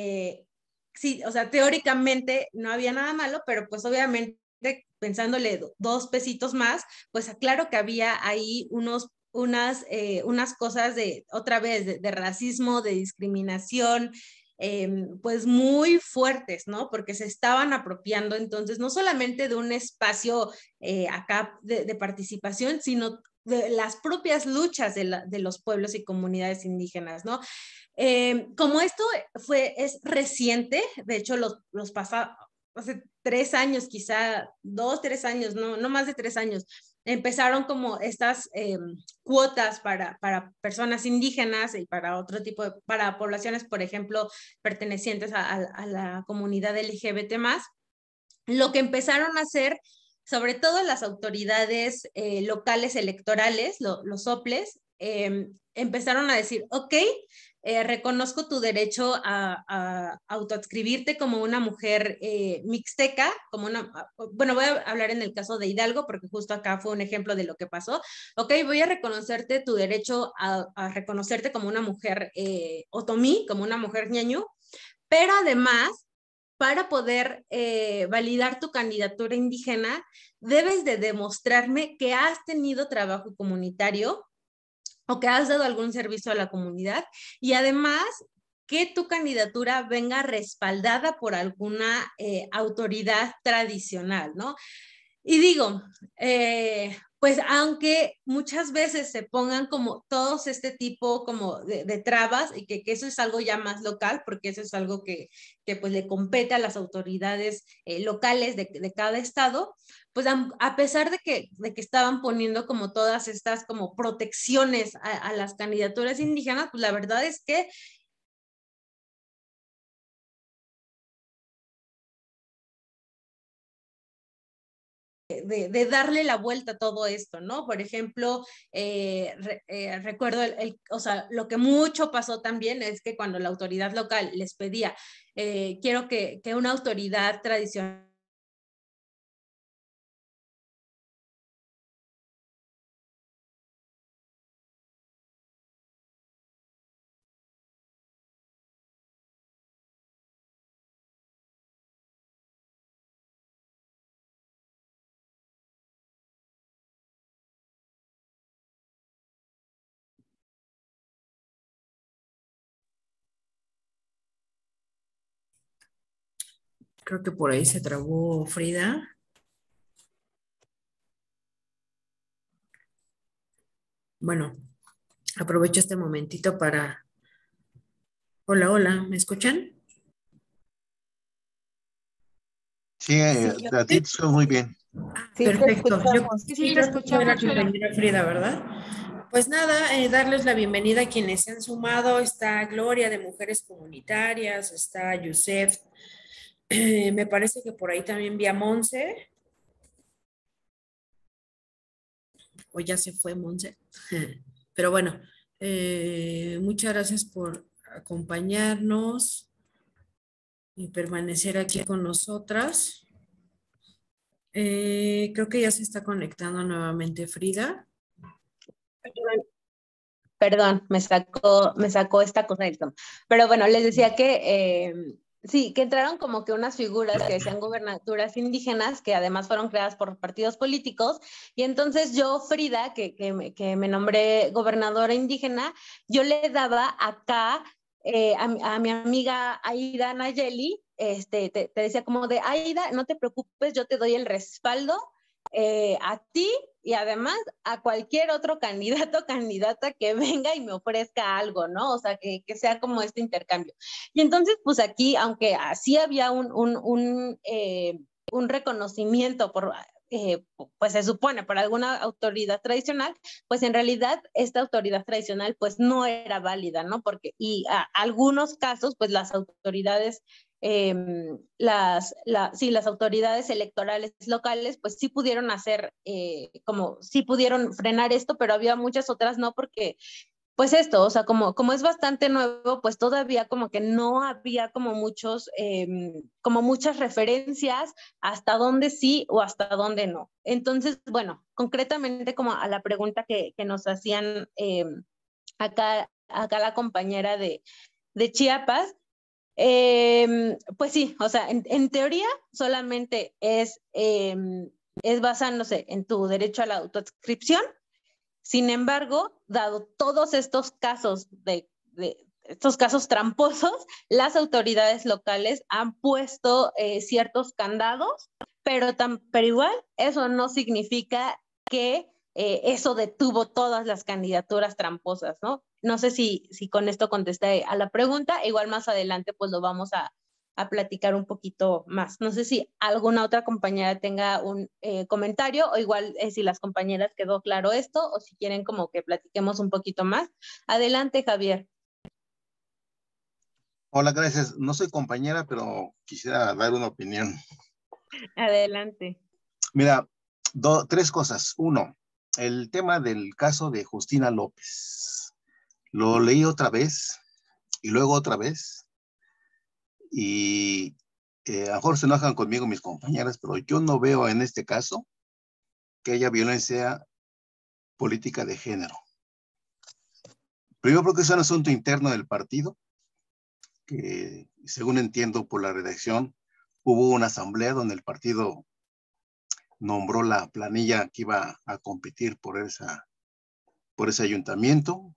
sí, o sea, teóricamente no había nada malo, pero pues obviamente pensándole dos pesitos más, pues claro que había ahí unas cosas de, otra vez, de racismo, de discriminación, pues muy fuertes, ¿no? Porque se estaban apropiando entonces no solamente de un espacio acá de participación, sino de las propias luchas de los pueblos y comunidades indígenas, ¿no? Como esto es reciente, de hecho los pasados, hace 3 años, quizá 2, 3 años, no más de 3 años, empezaron como estas cuotas para personas indígenas y para otro tipo para poblaciones, por ejemplo, pertenecientes a la comunidad LGBT+. Lo que empezaron a hacer, sobre todo las autoridades locales electorales, los OPLES, empezaron a decir, ok, reconozco tu derecho a autoadscribirte como una mujer mixteca, bueno, voy a hablar en el caso de Hidalgo, porque justo acá fue un ejemplo de lo que pasó. Ok, voy a reconocerte tu derecho a reconocerte como una mujer otomí, como una mujer ñañú, pero además, para poder validar tu candidatura indígena, debes de demostrarme que has tenido trabajo comunitario o que has dado algún servicio a la comunidad y además que tu candidatura venga respaldada por alguna autoridad tradicional, ¿no? Y digo, pues aunque muchas veces se pongan como todos este tipo como de trabas y que eso es algo ya más local, porque eso es algo que pues le compete a las autoridades locales de cada estado, pues a pesar de que estaban poniendo como todas estas como protecciones a las candidaturas indígenas, pues la verdad es que de darle la vuelta a todo esto, ¿no? Por ejemplo, recuerdo, o sea, lo que mucho pasó también es que cuando la autoridad local les pedía, quiero que una autoridad tradicional Creo que por ahí se trabó Frida. Bueno, aprovecho este momentito para... Hola, hola, ¿me escuchan? Sí, a ti te escucho muy bien. Sí, te Perfecto. escuchamos. Sí, te Creo que fue la escuchamos, Frida. compañera Frida, ¿verdad? Pues nada, darles la bienvenida a quienes se han sumado. Está Gloria de Mujeres Comunitarias, está Yusef, me parece que por ahí también vi a Monse, o ya se fue Monse. Pero bueno, muchas gracias por acompañarnos y permanecer aquí con nosotras. Creo que ya se está conectando nuevamente Frida. Perdón, me sacó esta cosa del tema. Pero bueno, les decía que sí, que entraron como que unas figuras que decían gobernaturas indígenas, que además fueron creadas por partidos políticos, y entonces yo, Frida, que me nombré gobernadora indígena, yo le daba acá a mi amiga Aida Nayeli, te decía como de, Aida, no te preocupes, yo te doy el respaldo a ti y además a cualquier otro candidato o candidata que venga y me ofrezca algo, ¿no? O sea, que sea como este intercambio. Y entonces, pues aquí, aunque así había un reconocimiento por, pues se supone, por alguna autoridad tradicional, pues en realidad esta autoridad tradicional pues no era válida, ¿no? Porque, y algunos casos, pues las autoridades las autoridades electorales locales pues sí pudieron hacer como sí pudieron frenar esto, pero había muchas otras no, porque pues esto, o sea, como es bastante nuevo, pues todavía como que no había como como muchas referencias hasta dónde sí o hasta dónde no. Entonces, bueno, concretamente como a la pregunta que nos hacían acá la compañera de Chiapas, pues sí, o sea, en teoría solamente es basándose en tu derecho a la autoadscripción. Sin embargo, dado todos estos casos estos casos tramposos, las autoridades locales han puesto ciertos candados, pero igual eso no significa que eso detuvo todas las candidaturas tramposas, ¿no? No sé si con esto contesté a la pregunta, igual más adelante pues lo vamos a platicar un poquito más. No sé si alguna otra compañera tenga un comentario, o igual si las compañeras quedó claro esto, o si quieren como que platiquemos un poquito más. Adelante, Javier. Hola, gracias. No soy compañera, pero quisiera dar una opinión. Adelante. Mira, tres cosas. Uno, el tema del caso de Justina López. Lo leí otra vez y luego otra vez. Y a lo mejor se enojan conmigo mis compañeras, pero yo no veo en este caso que haya violencia política de género. Primero porque es un asunto interno del partido, que según entiendo por la redacción, hubo una asamblea donde el partido nombró la planilla que iba a competir por ese ayuntamiento.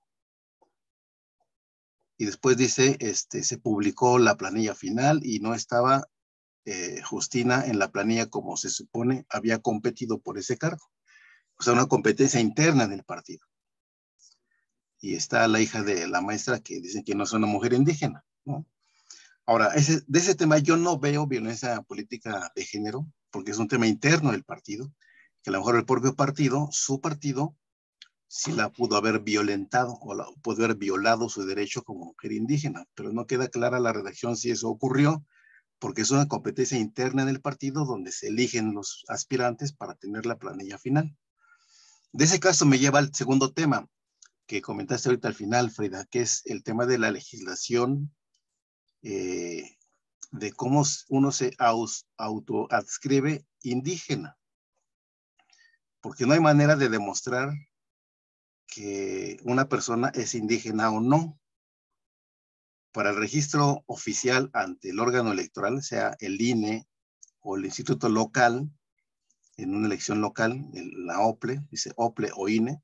Y después dice, se publicó la planilla final y no estaba Justina en la planilla como se supone había competido por ese cargo. O sea, una competencia interna del partido. Y está la hija de la maestra que dicen que no es una mujer indígena, ¿no? Ahora, de ese tema yo no veo violencia política de género, porque es un tema interno del partido, que a lo mejor el propio partido, su partido, sí la pudo haber violentado o pudo haber violado su derecho como mujer indígena, pero no queda clara la redacción si eso ocurrió, porque es una competencia interna del partido donde se eligen los aspirantes para tener la planilla final. De ese caso me lleva al segundo tema que comentaste ahorita al final, Frida, que es el tema de la legislación, de cómo uno se autoadscribe indígena, porque no hay manera de demostrar que una persona es indígena o no. Para el registro oficial ante el órgano electoral, sea el INE o el instituto local, en una elección local, la OPLE, dice OPLE o INE,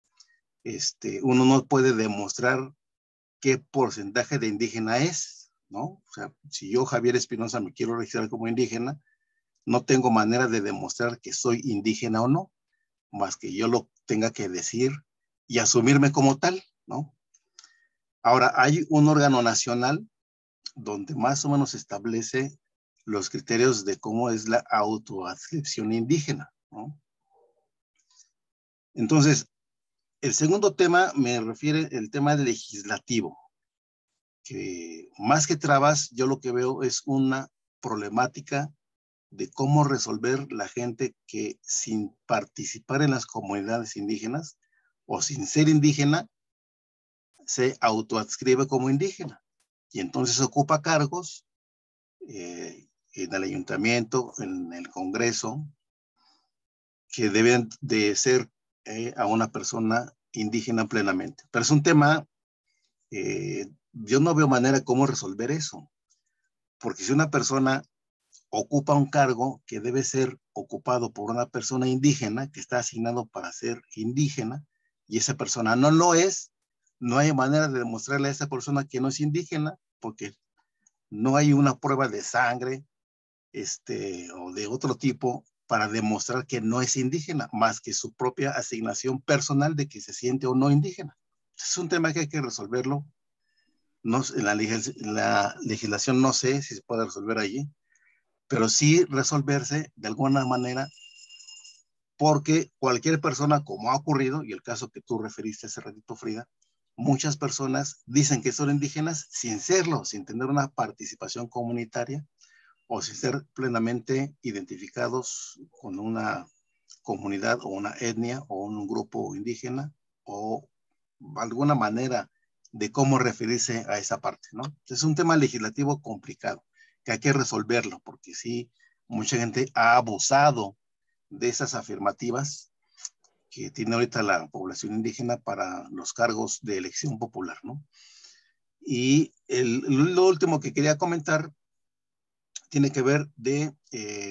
uno no puede demostrar qué porcentaje de indígena es, ¿no? O sea, si yo, Javier Espinosa, me quiero registrar como indígena, no tengo manera de demostrar que soy indígena o no, más que yo lo tenga que decir y asumirme como tal, ¿no? Ahora, hay un órgano nacional donde más o menos establece los criterios de cómo es la autoadscripción indígena, ¿no? Entonces, el segundo tema me refiere al tema legislativo, que más que trabas, yo lo que veo es una problemática de cómo resolver la gente que sin participar en las comunidades indígenas o sin ser indígena, se autoadscribe como indígena y entonces ocupa cargos en el ayuntamiento, en el Congreso, que deben de ser a una persona indígena plenamente. Pero es un tema, yo no veo manera cómo resolver eso, porque si una persona ocupa un cargo que debe ser ocupado por una persona indígena, que está asignado para ser indígena, y esa persona no lo es, no hay manera de demostrarle a esa persona que no es indígena, porque no hay una prueba de sangre, o de otro tipo para demostrar que no es indígena, más que su propia asignación personal de que se siente o no indígena. Es un tema que hay que resolverlo. No, en la legislación no sé si se puede resolver allí, pero sí resolverse de alguna manera, porque cualquier persona, como ha ocurrido, y el caso que tú referiste hace ratito, Frida, muchas personas dicen que son indígenas sin serlo, sin tener una participación comunitaria, o sin ser plenamente identificados con una comunidad o una etnia o un grupo indígena o alguna manera de cómo referirse a esa parte, ¿no? Es un tema legislativo complicado que hay que resolverlo porque sí, mucha gente ha abusado de esas afirmativas que tiene ahorita la población indígena para los cargos de elección popular, ¿no? Y lo último que quería comentar tiene que ver de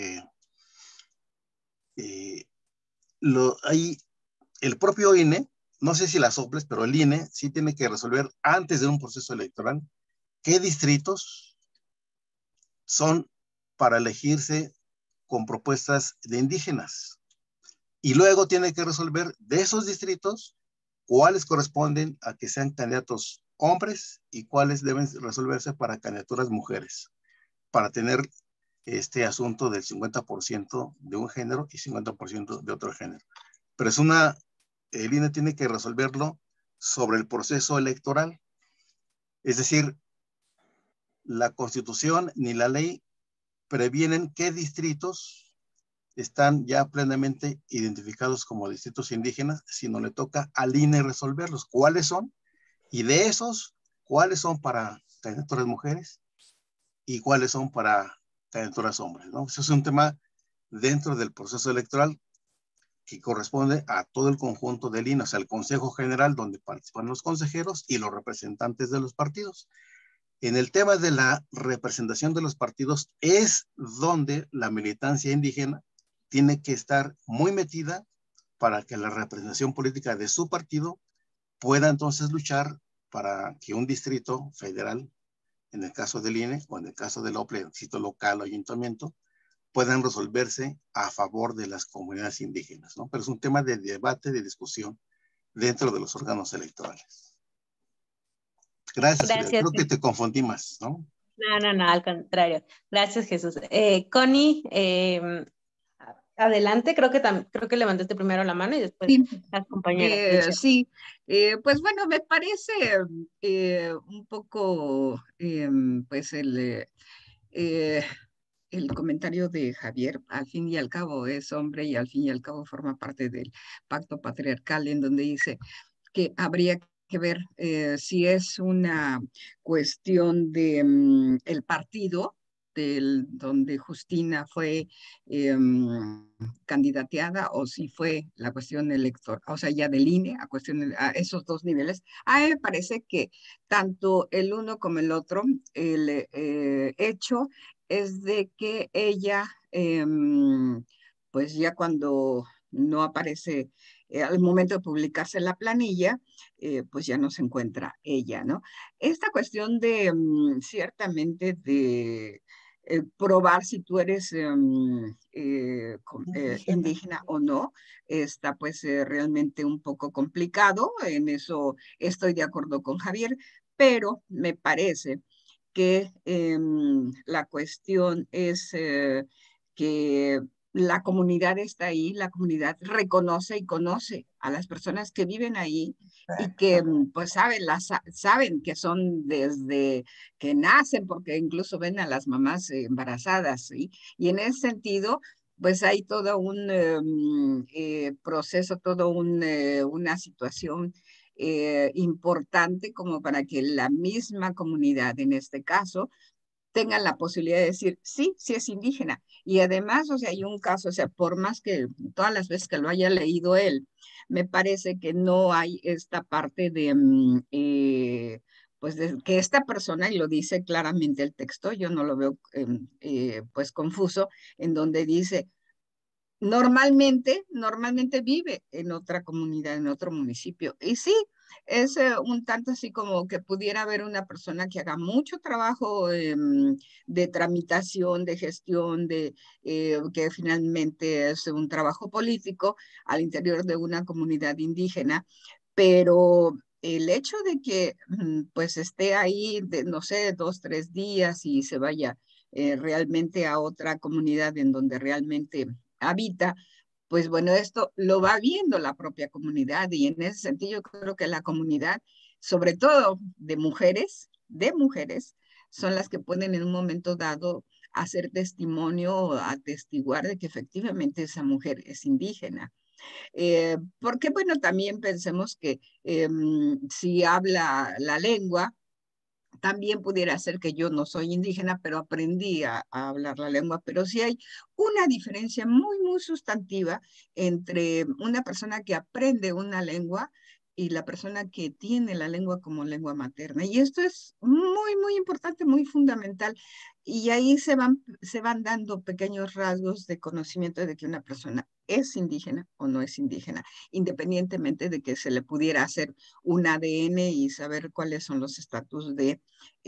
hay el propio INE no sé si las soples, pero el INE sí tiene que resolver antes de un proceso electoral qué distritos son para elegirse con propuestas de indígenas. Y luego tiene que resolver de esos distritos cuáles corresponden a que sean candidatos hombres y cuáles deben resolverse para candidaturas mujeres, para tener este asunto del 50% de un género y 50% de otro género. Pero el INE tiene que resolverlo sobre el proceso electoral. Es decir, la Constitución ni la ley previenen qué distritos están ya plenamente identificados como distritos indígenas, sino le toca al INE resolverlos. ¿Cuáles son? Y de esos, ¿cuáles son para candidaturas mujeres y cuáles son para candidaturas hombres, ¿no? Eso es un tema dentro del proceso electoral que corresponde a todo el conjunto del INE, o sea, el Consejo General, donde participan los consejeros y los representantes de los partidos. En el tema de la representación de los partidos es donde la militancia indígena tiene que estar muy metida para que la representación política de su partido pueda entonces luchar para que un distrito federal, en el caso del INE o en el caso del OPLE, distrito local o ayuntamiento, puedan resolverse a favor de las comunidades indígenas, ¿no? Pero es un tema de debate, de discusión dentro de los órganos electorales. Gracias, Julián. Creo que te confundí más, ¿no? No, al contrario. Gracias, Jesús. Connie, adelante, creo que levantaste primero la mano y después Sí, las compañeras. sí. Pues bueno, me parece un poco, pues el comentario de Javier, al fin y al cabo es hombre y al fin y al cabo forma parte del pacto patriarcal, en donde dice que habría que ver si es una cuestión de el partido donde Justina fue candidateada o si fue la cuestión electoral, o sea, ya del INE, a esos dos niveles. A mí me parece que tanto el uno como el otro, el hecho es de que ella, pues ya cuando no aparece al momento de publicarse la planilla, pues ya no se encuentra ella, ¿no? Esta cuestión de ciertamente de probar si tú eres indígena o no, está pues realmente un poco complicado, en eso estoy de acuerdo con Javier, pero me parece que la cuestión es que la comunidad está ahí, la comunidad reconoce y conoce a las personas que viven ahí y que pues saben que son desde que nacen, porque incluso ven a las mamás embarazadas, ¿sí? Y en ese sentido, pues hay todo un proceso, una situación importante como para que la misma comunidad, en este caso, tengan la posibilidad de decir, sí, sí es indígena. Y además, o sea, hay un caso, o sea, por más que todas las veces que lo haya leído él, me parece que no hay esta parte de, pues, de que esta persona, y lo dice claramente el texto, yo no lo veo, pues, confuso, en donde dice, normalmente vive en otra comunidad, en otro municipio. Y sí, es un tanto así como que pudiera haber una persona que haga mucho trabajo de tramitación, de gestión, que finalmente es un trabajo político al interior de una comunidad indígena, pero el hecho de que pues esté ahí, no sé, 2, 3 días y se vaya realmente a otra comunidad en donde realmente habita, pues bueno, esto lo va viendo la propia comunidad y en ese sentido yo creo que la comunidad, sobre todo de mujeres, son las que pueden en un momento dado hacer testimonio o atestiguar de que efectivamente esa mujer es indígena. Porque bueno, también pensemos que si habla la lengua, también pudiera ser que yo no soy indígena, pero aprendí a hablar la lengua, pero sí hay una diferencia muy, muy sustantiva entre una persona que aprende una lengua y la persona que tiene la lengua como lengua materna. Y esto es muy, muy importante, muy fundamental. Y ahí se van dando pequeños rasgos de conocimiento de que una persona es indígena o no es indígena, independientemente de que se le pudiera hacer un ADN y saber cuáles son los estatus de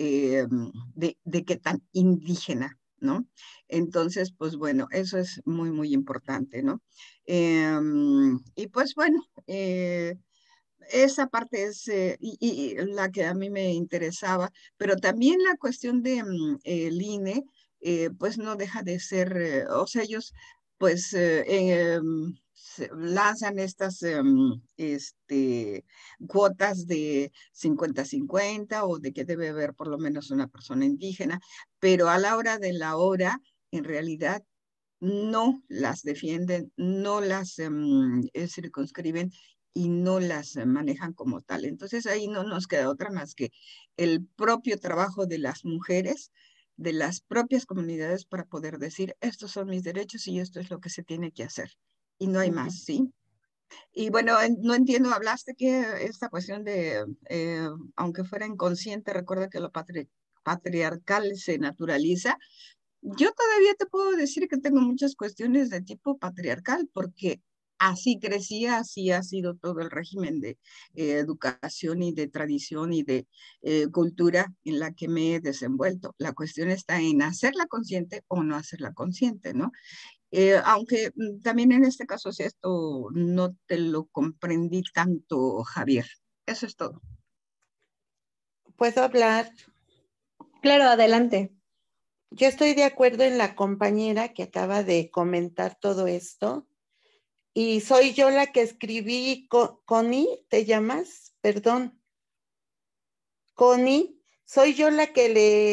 qué tan indígena, ¿no? Entonces, pues bueno, eso es muy, muy importante, ¿no? Y pues bueno, esa parte es y la que a mí me interesaba, pero también la cuestión de el INE, pues no deja de ser, o sea, ellos pues lanzan estas cuotas de 50-50 o de que debe haber por lo menos una persona indígena, pero a la hora de la hora, en realidad no las defienden, no las circunscriben y no las manejan como tal. Entonces ahí no nos queda otra más que el propio trabajo de las mujeres, de las propias comunidades para poder decir, estos son mis derechos y esto es lo que se tiene que hacer. Y no hay más, ¿sí? Y bueno, no entiendo, hablaste que esta cuestión de, aunque fuera inconsciente, recuerda que lo patriarcal se naturaliza. Yo todavía te puedo decir que tengo muchas cuestiones de tipo patriarcal, porque así crecía, así ha sido todo el régimen de educación y de tradición y de cultura en la que me he desenvuelto. La cuestión está en hacerla consciente o no hacerla consciente, ¿no? Aunque también en este caso, si esto no te lo comprendí tanto, Javier. Eso es todo. ¿Puedo hablar? Claro, adelante. Yo estoy de acuerdo en la compañera que acaba de comentar todo esto. Y soy yo la que escribí, Connie, ¿te llamas? Perdón. Connie, soy yo la que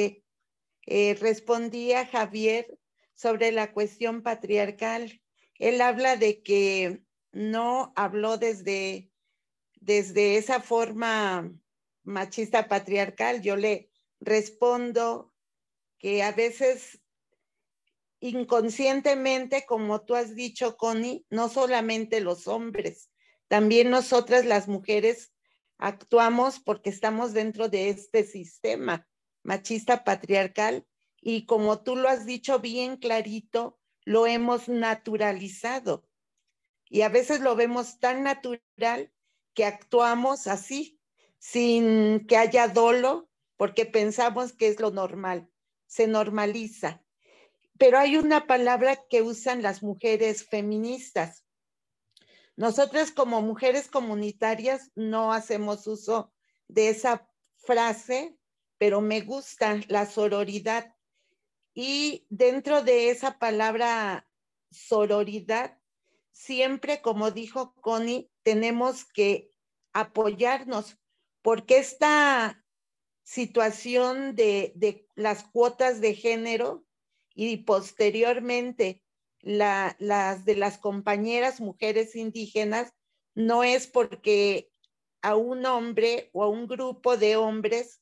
le respondí a Javier sobre la cuestión patriarcal. Él habla de que no habló desde esa forma machista patriarcal. Yo le respondo que a veces inconscientemente, como tú has dicho, Connie, no solamente los hombres, también nosotras las mujeres actuamos porque estamos dentro de este sistema machista patriarcal y como tú lo has dicho bien clarito, lo hemos naturalizado y a veces lo vemos tan natural que actuamos así, sin que haya dolo, porque pensamos que es lo normal, se normaliza. Pero hay una palabra que usan las mujeres feministas. Nosotras como mujeres comunitarias no hacemos uso de esa frase, pero me gusta la sororidad. Y dentro de esa palabra sororidad, siempre, como dijo Connie, tenemos que apoyarnos, porque esta situación de las cuotas de género y posteriormente las de las compañeras mujeres indígenas no es porque a un hombre o a un grupo de hombres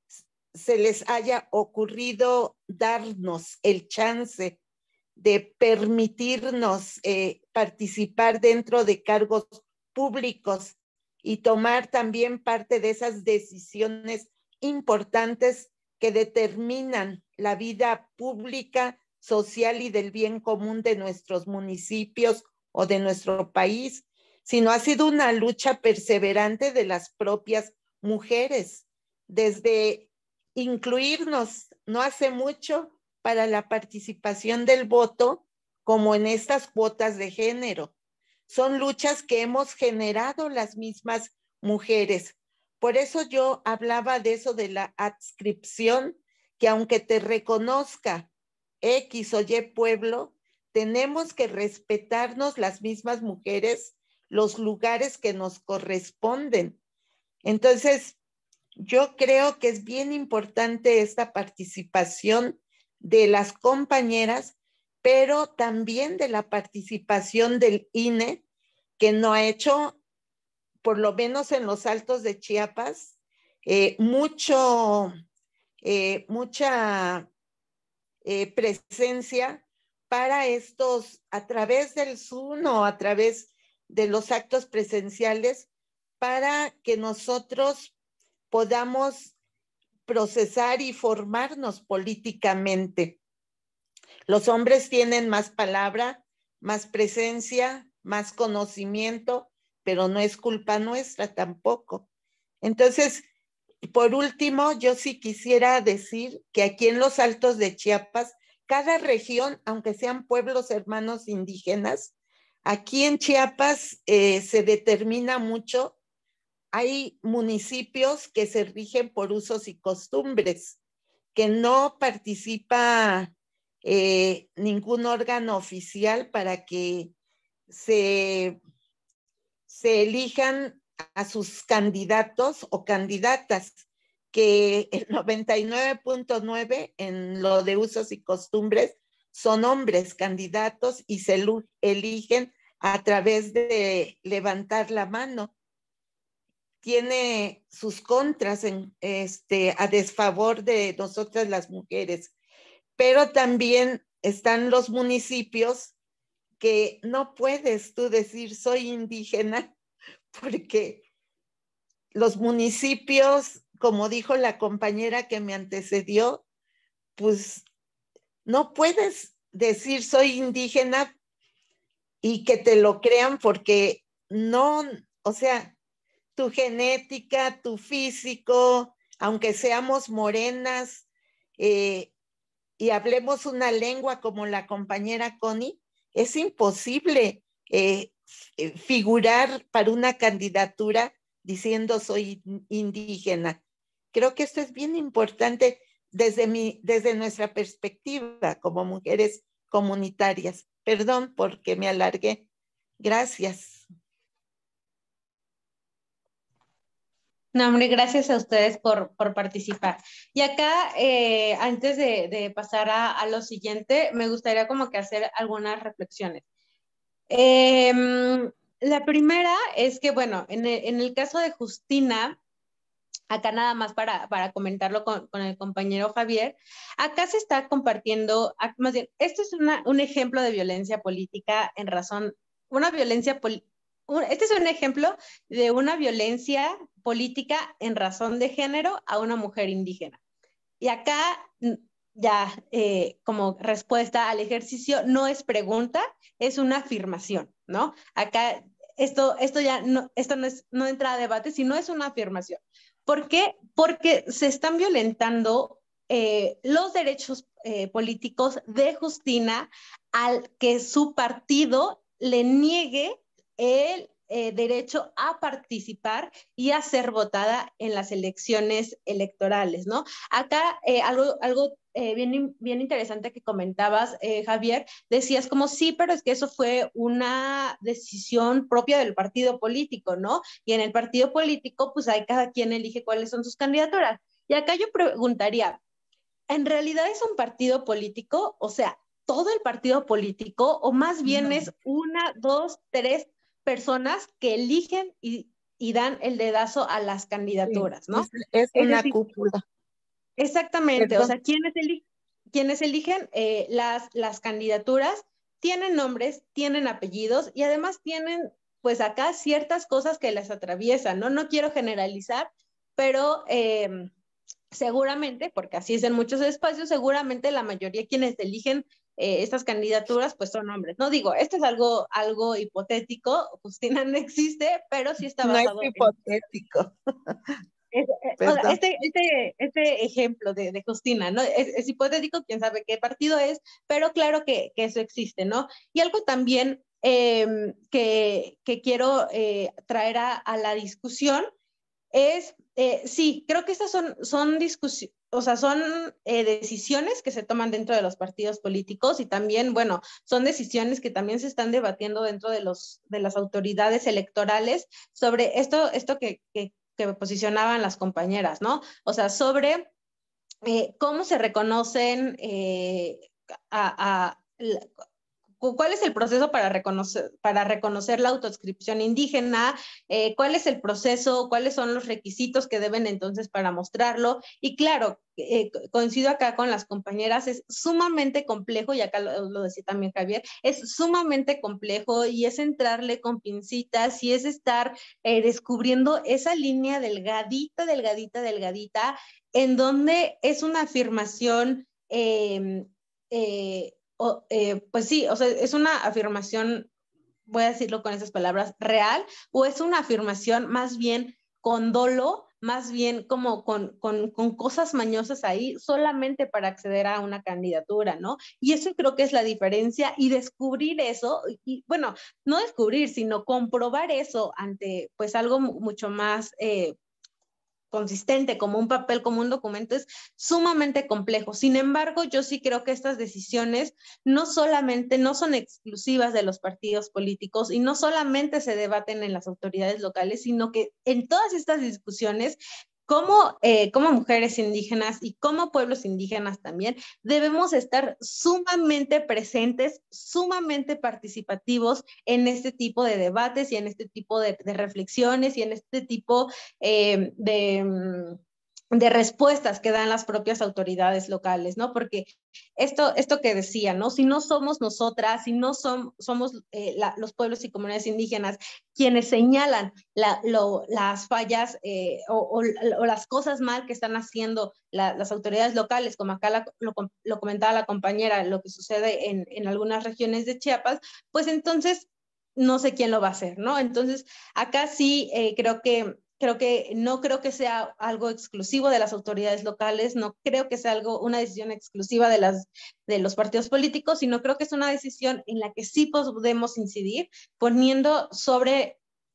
se les haya ocurrido darnos el chance de permitirnos participar dentro de cargos públicos y tomar también parte de esas decisiones importantes que determinan la vida pública, social y del bien común de nuestros municipios o de nuestro país, sino ha sido una lucha perseverante de las propias mujeres, desde incluirnos no hace mucho para la participación del voto, como en estas cuotas de género. Son luchas que hemos generado las mismas mujeres. Por eso yo hablaba de eso de la adscripción, que aunque te reconozca X o Y pueblo, tenemos que respetarnos las mismas mujeres, los lugares que nos corresponden. Entonces, yo creo que es bien importante esta participación de las compañeras, pero también de la participación del INE, que no ha hecho, por lo menos en los Altos de Chiapas, mucha presencia para estos, a través del Zoom o a través de los actos presenciales, para que nosotros podamos procesar y formarnos políticamente. Los hombres tienen más palabra, más presencia, más conocimiento, pero no es culpa nuestra tampoco. Entonces, por último, yo sí quisiera decir que aquí en los Altos de Chiapas, cada región, aunque sean pueblos hermanos indígenas, aquí en Chiapas se determina mucho. Hay municipios que se rigen por usos y costumbres, que no participa ningún órgano oficial para que se elijan a sus candidatos o candidatas, que el 99.9 en lo de usos y costumbres son hombres candidatos y se eligen a través de levantar la mano. Tiene sus contras a desfavor de nosotras las mujeres, pero también están los municipios que no puedes tú decir soy indígena, porque los municipios, como dijo la compañera que me antecedió, pues no puedes decir soy indígena y que te lo crean, porque no, o sea, tu genética, tu físico, aunque seamos morenas y hablemos una lengua como la compañera Connie, es imposible figurar para una candidatura diciendo soy indígena. Creo que esto es bien importante desde nuestra perspectiva como mujeres comunitarias. Perdón porque me alargué. Gracias. No, hombre, gracias a ustedes por participar. Y acá, antes de pasar a lo siguiente, me gustaría como que hacer algunas reflexiones. La primera es que, bueno, en el caso de Justina, acá nada más para comentarlo con el compañero Javier, acá se está compartiendo, más bien, esto es un ejemplo de violencia política en razón, una violencia este es un ejemplo de una violencia política en razón de género a una mujer indígena. Y acá ya como respuesta al ejercicio no es pregunta, es una afirmación, ¿no? Acá esto ya no, esto no entra a debate, sino es una afirmación. ¿Por qué? Porque se están violentando los derechos políticos de Justina al que su partido le niegue el derecho a participar y a ser votada en las elecciones electorales, ¿no? Acá algo bien interesante que comentabas, Javier, decías como sí, pero es que eso fue una decisión propia del partido político, ¿no? Y en el partido político, pues ahí cada quien elige cuáles son sus candidaturas. Y acá yo preguntaría, ¿en realidad es un partido político? O sea, ¿todo el partido político? ¿O más bien es una, dos, tres personas que eligen y dan el dedazo a las candidaturas, ¿no? Es una cúpula. Exactamente, Perdón. o sea, quienes eligen las candidaturas tienen nombres, tienen apellidos y además tienen, pues acá ciertas cosas que les atraviesan, ¿no? No quiero generalizar, pero seguramente, porque así es en muchos espacios, seguramente la mayoría quienes eligen estas candidaturas, pues son hombres. No digo, esto es algo hipotético, Justina no existe, pero sí está basado no es hipotético. Este ejemplo de Justina, ¿no? Es hipotético, quién sabe qué partido es, pero claro que eso existe, ¿no? Y algo también que quiero traer a la discusión es, sí, creo que estas son discusiones, o sea, son decisiones que se toman dentro de los partidos políticos y también, bueno, son decisiones que también se están debatiendo dentro de las autoridades electorales sobre esto que posicionaban las compañeras, ¿no? O sea, sobre cómo se reconocen ¿cuál es el proceso para reconocer la autoadscripción indígena? ¿Cuál es el proceso? ¿Cuáles son los requisitos que deben entonces para mostrarlo? Y claro, coincido acá con las compañeras, es sumamente complejo, y acá lo decía también Javier, es sumamente complejo y es entrarle con pincitas y es estar descubriendo esa línea delgadita, delgadita, delgadita, en donde es una afirmación pues sí, o sea, es una afirmación, voy a decirlo con esas palabras, real, o es una afirmación más bien con dolo, más bien como con cosas mañosas ahí, solamente para acceder a una candidatura, ¿no? Y eso creo que es la diferencia, y descubrir eso, y bueno, no descubrir, sino comprobar eso ante pues algo mucho más consistente, como un papel, como un documento, es sumamente complejo. Sin embargo, yo sí creo que estas decisiones no solamente, no son exclusivas de los partidos políticos y no solamente se debaten en las autoridades locales, sino que en todas estas discusiones, como mujeres indígenas y como pueblos indígenas también, debemos estar sumamente presentes, sumamente participativos en este tipo de debates y en este tipo de reflexiones y en este tipo de respuestas que dan las propias autoridades locales, ¿no? Porque esto que decía, ¿no? Si no somos nosotras, si no somos los pueblos y comunidades indígenas quienes señalan las fallas o las cosas mal que están haciendo las autoridades locales, como acá lo comentaba la compañera, lo que sucede en algunas regiones de Chiapas, pues entonces no sé quién lo va a hacer, ¿no? Entonces, acá sí creo que no creo que sea algo exclusivo de las autoridades locales, no creo que sea una decisión exclusiva de los partidos políticos, sino creo que es una decisión en la que sí podemos incidir, poniendo sobre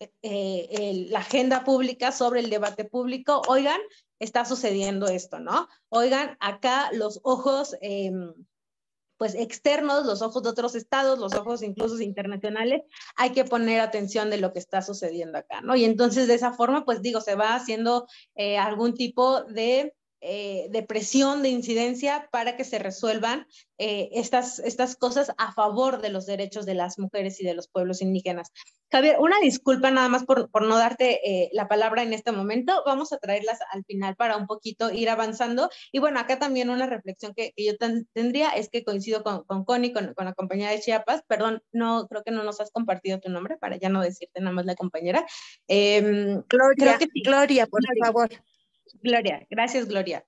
la agenda pública, sobre el debate público. Oigan, está sucediendo esto, ¿no? Oigan, acá los ojos pues externos, los ojos de otros estados, los ojos incluso internacionales, hay que poner atención de lo que está sucediendo acá, ¿no? Y entonces de esa forma, pues digo, se va haciendo algún tipo de presión, de incidencia para que se resuelvan estas cosas a favor de los derechos de las mujeres y de los pueblos indígenas. Javier, una disculpa nada más por no darte la palabra en este momento. Vamos a traerlas al final para un poquito ir avanzando. Y bueno, acá también una reflexión que yo tendría es que coincido con Connie, con la compañera de Chiapas. Perdón, no, creo que no nos has compartido tu nombre para ya no decirte nada más la compañera. Gloria, creo que sí. Gloria, por favor. Gloria, gracias, Gloria.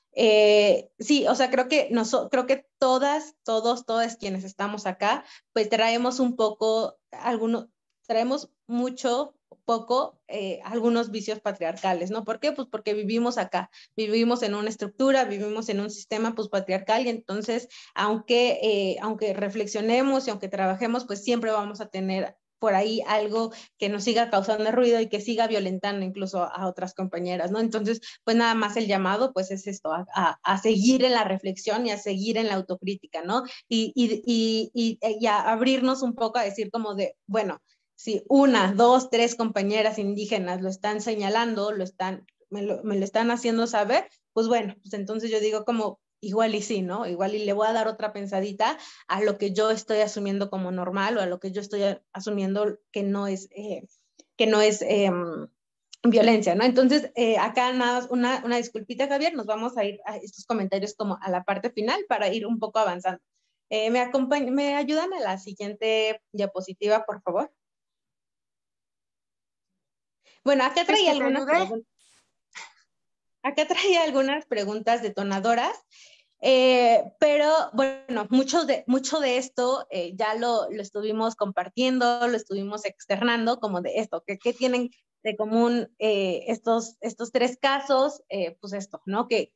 Sí, o sea, creo que todas quienes estamos acá, pues traemos un poco, traemos mucho, poco, algunos vicios patriarcales, ¿no? ¿Por qué? Pues porque vivimos acá, vivimos en una estructura, vivimos en un sistema pues patriarcal, y entonces, aunque reflexionemos y aunque trabajemos, pues siempre vamos a tener por ahí algo que nos siga causando ruido y que siga violentando incluso a otras compañeras, ¿no? Entonces, pues nada más el llamado, pues es esto, a seguir en la reflexión y a seguir en la autocrítica, ¿no? Y a abrirnos un poco a decir como de, bueno, si 1, 2, 3 compañeras indígenas lo están señalando, me lo están haciendo saber, pues bueno, pues entonces yo digo como, igual y sí, ¿no? Igual y le voy a dar otra pensadita a lo que yo estoy asumiendo como normal o a lo que yo estoy asumiendo que no es violencia, ¿no? Entonces, acá nada más una disculpita, Javier, nos vamos a ir a estos comentarios como a la parte final para ir un poco avanzando. ¿Me ayudan a la siguiente diapositiva, por favor? Bueno, acá traía algunas preguntas detonadoras. Pero bueno, mucho de esto ya lo estuvimos compartiendo, lo estuvimos externando, como de esto, ¿qué tienen de común estos 3 casos? Pues esto, ¿no? Que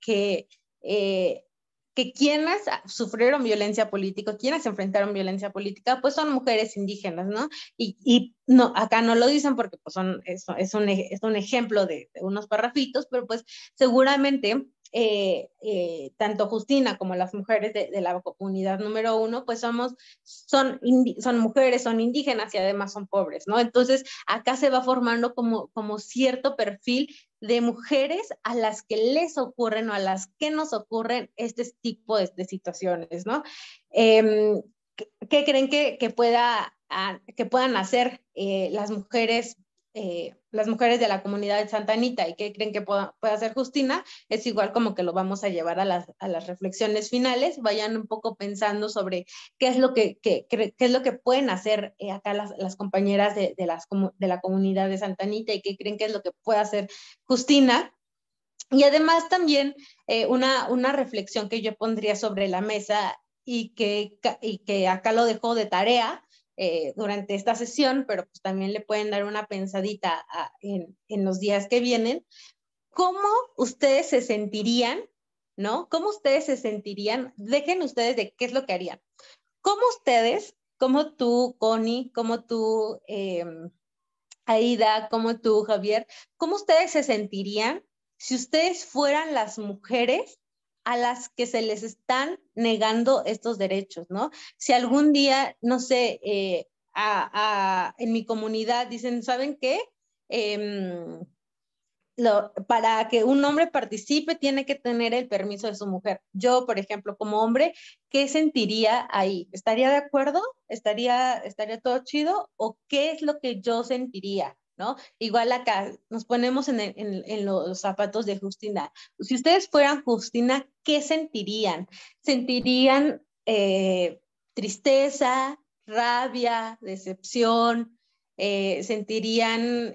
quienes sufrieron violencia política, quienes enfrentaron violencia política, pues son mujeres indígenas, ¿no? Y no, acá no lo dicen porque pues es un ejemplo de unos parrafitos, pero pues seguramente tanto Justina como las mujeres de la comunidad número 1, pues son mujeres, son indígenas y además son pobres, ¿no? Entonces acá se va formando como cierto perfil de mujeres a las que les ocurren o a las que nos ocurren este tipo de situaciones, ¿no? ¿qué creen que puedan hacer las mujeres de la comunidad de Santa Anita, y qué creen que pueda hacer Justina? Es igual como que lo vamos a llevar a las reflexiones finales. Vayan un poco pensando sobre qué es lo que pueden hacer acá las compañeras de la comunidad de Santa Anita, y qué creen que es lo que puede hacer Justina. Y además también una reflexión que yo pondría sobre la mesa, y que acá lo dejo de tarea durante esta sesión, pero pues también le pueden dar una pensadita en los días que vienen. ¿Cómo ustedes se sentirían, no? ¿Cómo ustedes se sentirían? Dejen ustedes de qué es lo que harían. ¿Cómo ustedes, como tú, Connie, como tú, Aida, como tú, Javier, cómo ustedes se sentirían si ustedes fueran las mujeres a las que se les están negando estos derechos, ¿no? Si algún día, no sé, en mi comunidad dicen, ¿saben qué? Para que un hombre participe tiene que tener el permiso de su mujer. Yo, por ejemplo, como hombre, ¿qué sentiría ahí? ¿Estaría de acuerdo? ¿Estaría todo chido? ¿O qué es lo que yo sentiría? ¿No? Igual acá nos ponemos en los zapatos de Justina. Si ustedes fueran Justina, ¿qué sentirían? ¿Sentirían tristeza, rabia, decepción? ¿Sentirían...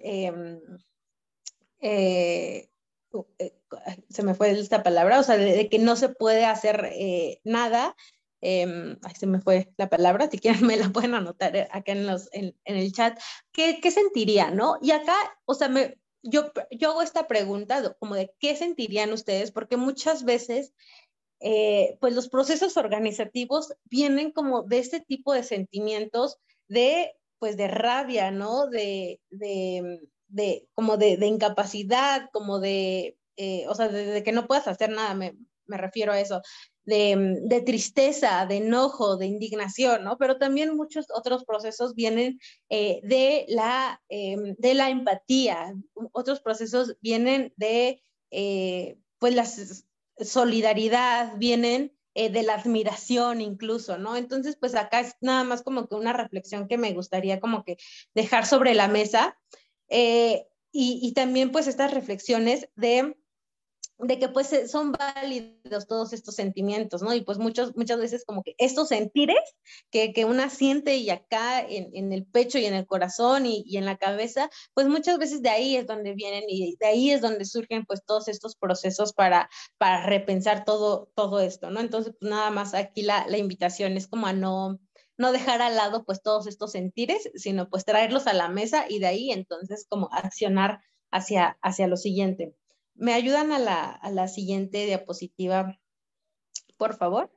se me fue esta palabra, o sea, de que no se puede hacer nada? Se me fue la palabra, si quieren me la pueden anotar acá en el chat. ¿Qué sentirían, no? Y acá, o sea, yo hago esta pregunta como de qué sentirían ustedes, porque muchas veces pues los procesos organizativos vienen como de este tipo de sentimientos pues de rabia, ¿no? Como de incapacidad, como o sea, de que no puedas hacer nada, me refiero a eso, de tristeza, de enojo, de indignación, ¿no? Pero también muchos otros procesos vienen de la empatía, otros procesos vienen de, pues, las solidaridad, vienen de la admiración incluso, ¿no? Entonces, pues acá es nada más como que una reflexión que me gustaría como que dejar sobre la mesa, y también pues estas reflexiones de que pues son válidos todos estos sentimientos, ¿no? Y pues muchas veces como que estos sentires que una siente, y acá en el pecho y en el corazón y en la cabeza, pues muchas veces de ahí es donde vienen, y de ahí es donde surgen pues todos estos procesos para repensar todo esto, ¿no? Entonces, pues nada más aquí la invitación es como a no dejar al lado pues todos estos sentires, sino pues traerlos a la mesa, y de ahí entonces como accionar hacia lo siguiente. ¿Me ayudan a la siguiente diapositiva, por favor?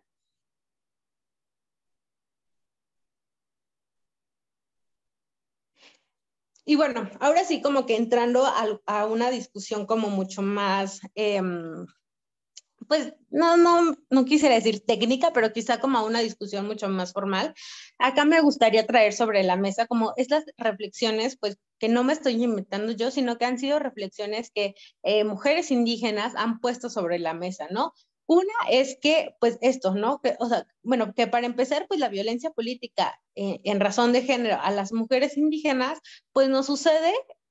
Y bueno, ahora sí como que entrando a una discusión como mucho más, pues no quisiera decir técnica, pero quizá como a una discusión mucho más formal. Acá me gustaría traer sobre la mesa como estas reflexiones, pues que no me estoy inventando yo, sino que han sido reflexiones que mujeres indígenas han puesto sobre la mesa, ¿no? Una es que, pues esto, ¿no? O sea, bueno, que para empezar, pues la violencia política en razón de género a las mujeres indígenas, pues nos sucede,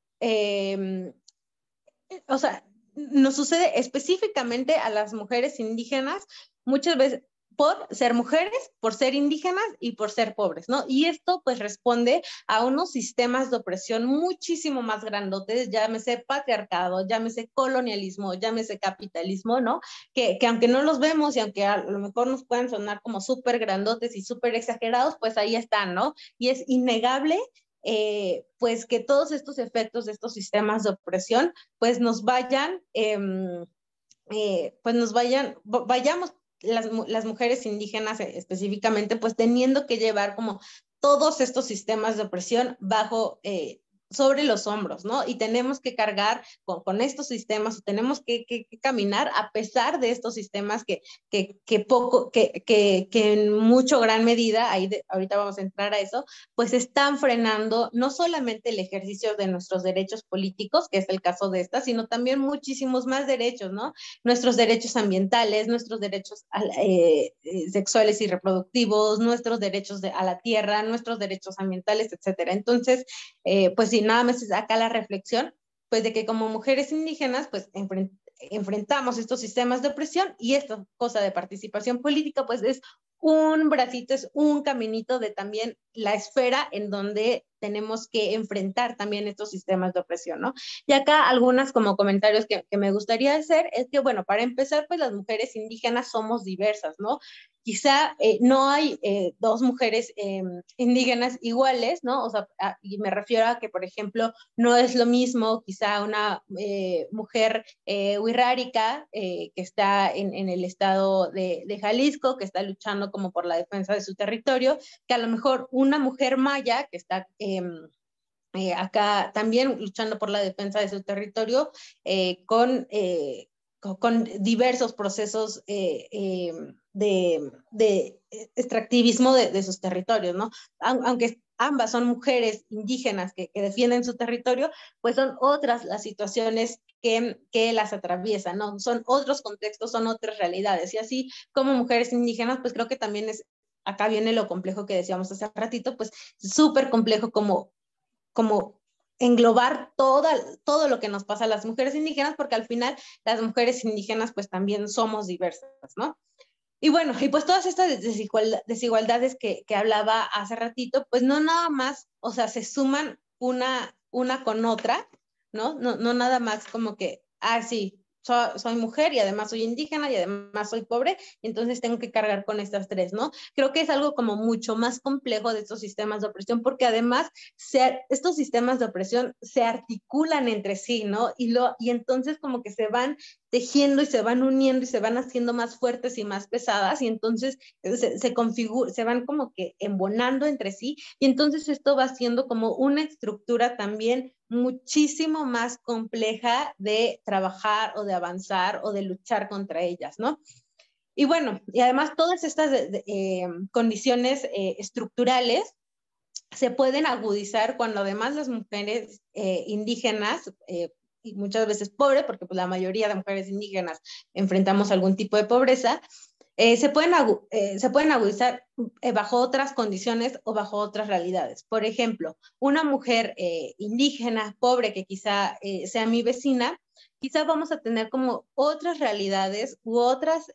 o sea, nos sucede específicamente a las mujeres indígenas muchas veces por ser mujeres, por ser indígenas y por ser pobres, ¿no? Y esto pues responde a unos sistemas de opresión muchísimo más grandotes, llámese patriarcado, llámese colonialismo, llámese capitalismo, ¿no? Que aunque no los vemos y aunque a lo mejor nos puedan sonar como súper grandotes y súper exagerados, pues ahí están, ¿no? Y es innegable pues que todos estos efectos de estos sistemas de opresión pues vayamos las mujeres indígenas específicamente pues teniendo que llevar como todos estos sistemas de opresión bajo sobre los hombros, ¿no? Y tenemos que cargar con estos sistemas, tenemos que caminar a pesar de estos sistemas que en mucho gran medida, ahorita vamos a entrar a eso, pues están frenando no solamente el ejercicio de nuestros derechos políticos, que es el caso de esta, sino también muchísimos más derechos, ¿no? Nuestros derechos ambientales, nuestros derechos sexuales y reproductivos, nuestros derechos a la tierra, nuestros derechos ambientales, etcétera. Entonces, pues sí, nada más es acá la reflexión, pues de que como mujeres indígenas, pues enfrentamos estos sistemas de opresión y esta cosa de participación política, pues es un bracito, es un caminito de también la esfera en donde tenemos que enfrentar también estos sistemas de opresión, ¿no? Y acá algunos como comentarios que me gustaría hacer es que, bueno, para empezar, pues las mujeres indígenas somos diversas, ¿no? Quizá no hay dos mujeres indígenas iguales, ¿no? O sea, y me refiero a que, por ejemplo, no es lo mismo quizá una mujer wixárika que está en el estado de Jalisco, que está luchando como por la defensa de su territorio, que a lo mejor una mujer maya que está acá también luchando por la defensa de su territorio con diversos procesos de extractivismo de sus territorios, ¿no? Aunque ambas son mujeres indígenas que defienden su territorio, pues son otras las situaciones que las atraviesan, ¿no? Son otros contextos, son otras realidades. Y así como mujeres indígenas, pues creo que también acá viene lo complejo que decíamos hace ratito, pues súper complejo como englobar todo lo que nos pasa a las mujeres indígenas, porque al final las mujeres indígenas pues también somos diversas, ¿no? Y bueno, y pues todas estas desigualdades que hablaba hace ratito, pues no nada más, o sea, se suman una con otra, ¿no? No nada más como que, sí, soy mujer y además soy indígena y además soy pobre, entonces tengo que cargar con estas tres, ¿no? Creo que es algo como mucho más complejo de estos sistemas de opresión, porque además estos sistemas de opresión se articulan entre sí, ¿no? Y entonces como que se van tejiendo y se van uniendo y se van haciendo más fuertes y más pesadas y entonces se van como que embonando entre sí y entonces esto va siendo como una estructura también muchísimo más compleja de trabajar o de avanzar o de luchar contra ellas, ¿no? Y bueno, y además todas estas condiciones estructurales se pueden agudizar cuando además las mujeres indígenas y muchas veces pobres, porque pues, la mayoría de mujeres indígenas enfrentamos algún tipo de pobreza, se pueden agudizar bajo otras condiciones o bajo otras realidades. Por ejemplo, una mujer indígena, pobre, que quizá sea mi vecina, quizá vamos a tener como otras realidades u otras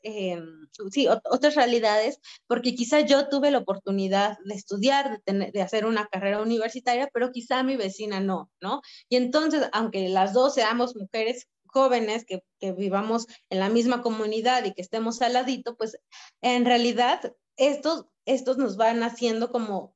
realidades, porque quizá yo tuve la oportunidad de estudiar, de hacer una carrera universitaria, pero quizá mi vecina no, ¿no? Y entonces, aunque las dos seamos mujeres jóvenes que vivamos en la misma comunidad y que estemos al ladito, pues en realidad estos nos van haciendo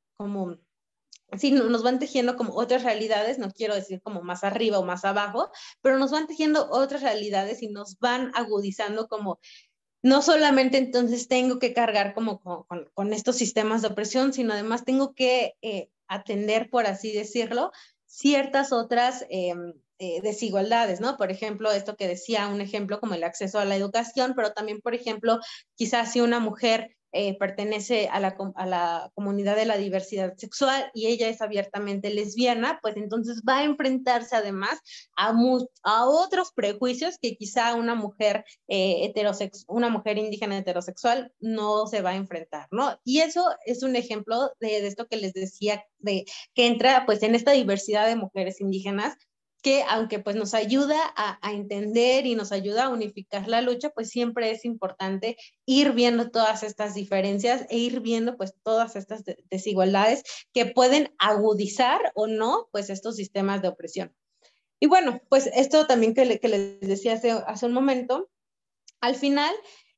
sí, nos van tejiendo como otras realidades, no quiero decir como más arriba o más abajo, pero nos van tejiendo otras realidades y nos van agudizando como no solamente entonces tengo que cargar como con estos sistemas de opresión, sino además tengo que atender, por así decirlo, ciertas otras desigualdades, ¿no? Por ejemplo, esto que decía, un ejemplo como el acceso a la educación, pero también, por ejemplo, quizás si una mujer pertenece a la comunidad de la diversidad sexual y ella es abiertamente lesbiana, pues entonces va a enfrentarse además a otros prejuicios que quizá una mujer una mujer indígena heterosexual no se va a enfrentar, ¿no? Y eso es un ejemplo de esto que les decía, que entra pues en esta diversidad de mujeres indígenas, que aunque pues nos ayuda a entender y nos ayuda a unificar la lucha, pues siempre es importante ir viendo todas estas diferencias e ir viendo pues todas estas desigualdades que pueden agudizar o no pues estos sistemas de opresión. Y bueno, pues esto también que les decía hace un momento, al final,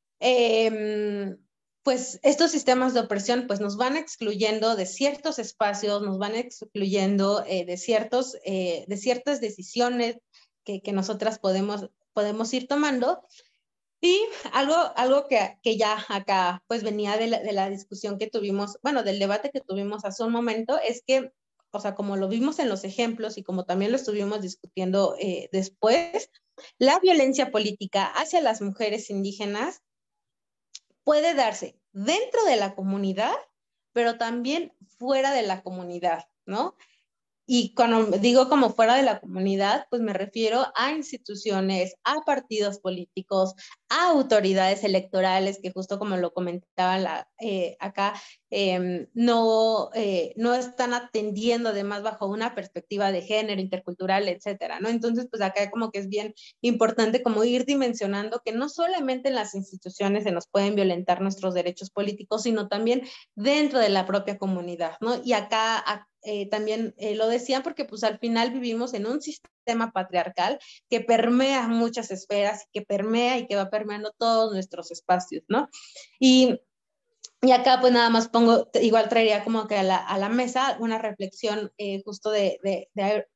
pues estos sistemas de opresión pues nos van excluyendo de ciertos espacios, nos van excluyendo de ciertas decisiones que nosotras podemos ir tomando. Y algo que ya acá pues venía de la discusión que tuvimos, bueno, del debate que tuvimos hace un momento, es que o sea, como lo vimos en los ejemplos y como también lo estuvimos discutiendo después, la violencia política hacia las mujeres indígenas puede darse dentro de la comunidad, pero también fuera de la comunidad, ¿no? Y cuando digo como fuera de la comunidad, pues me refiero a instituciones, a partidos políticos, a autoridades electorales, que justo como lo comentaba acá, no están atendiendo además bajo una perspectiva de género, intercultural, etcétera, ¿no? Entonces, pues acá como que es bien importante como ir dimensionando que no solamente en las instituciones se nos pueden violentar nuestros derechos políticos, sino también dentro de la propia comunidad, ¿no? Y acá también lo decían porque pues al final vivimos en un sistema patriarcal que permea muchas esferas, que permea y que va permeando todos nuestros espacios, ¿no? Y acá pues nada más igual traería como que a la mesa una reflexión justo de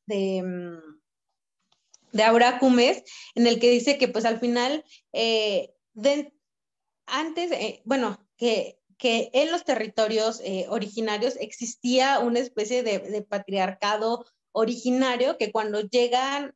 Aura Cumes, en el que dice que pues al final, bueno, que en los territorios originarios existía una especie de patriarcado originario que cuando llegan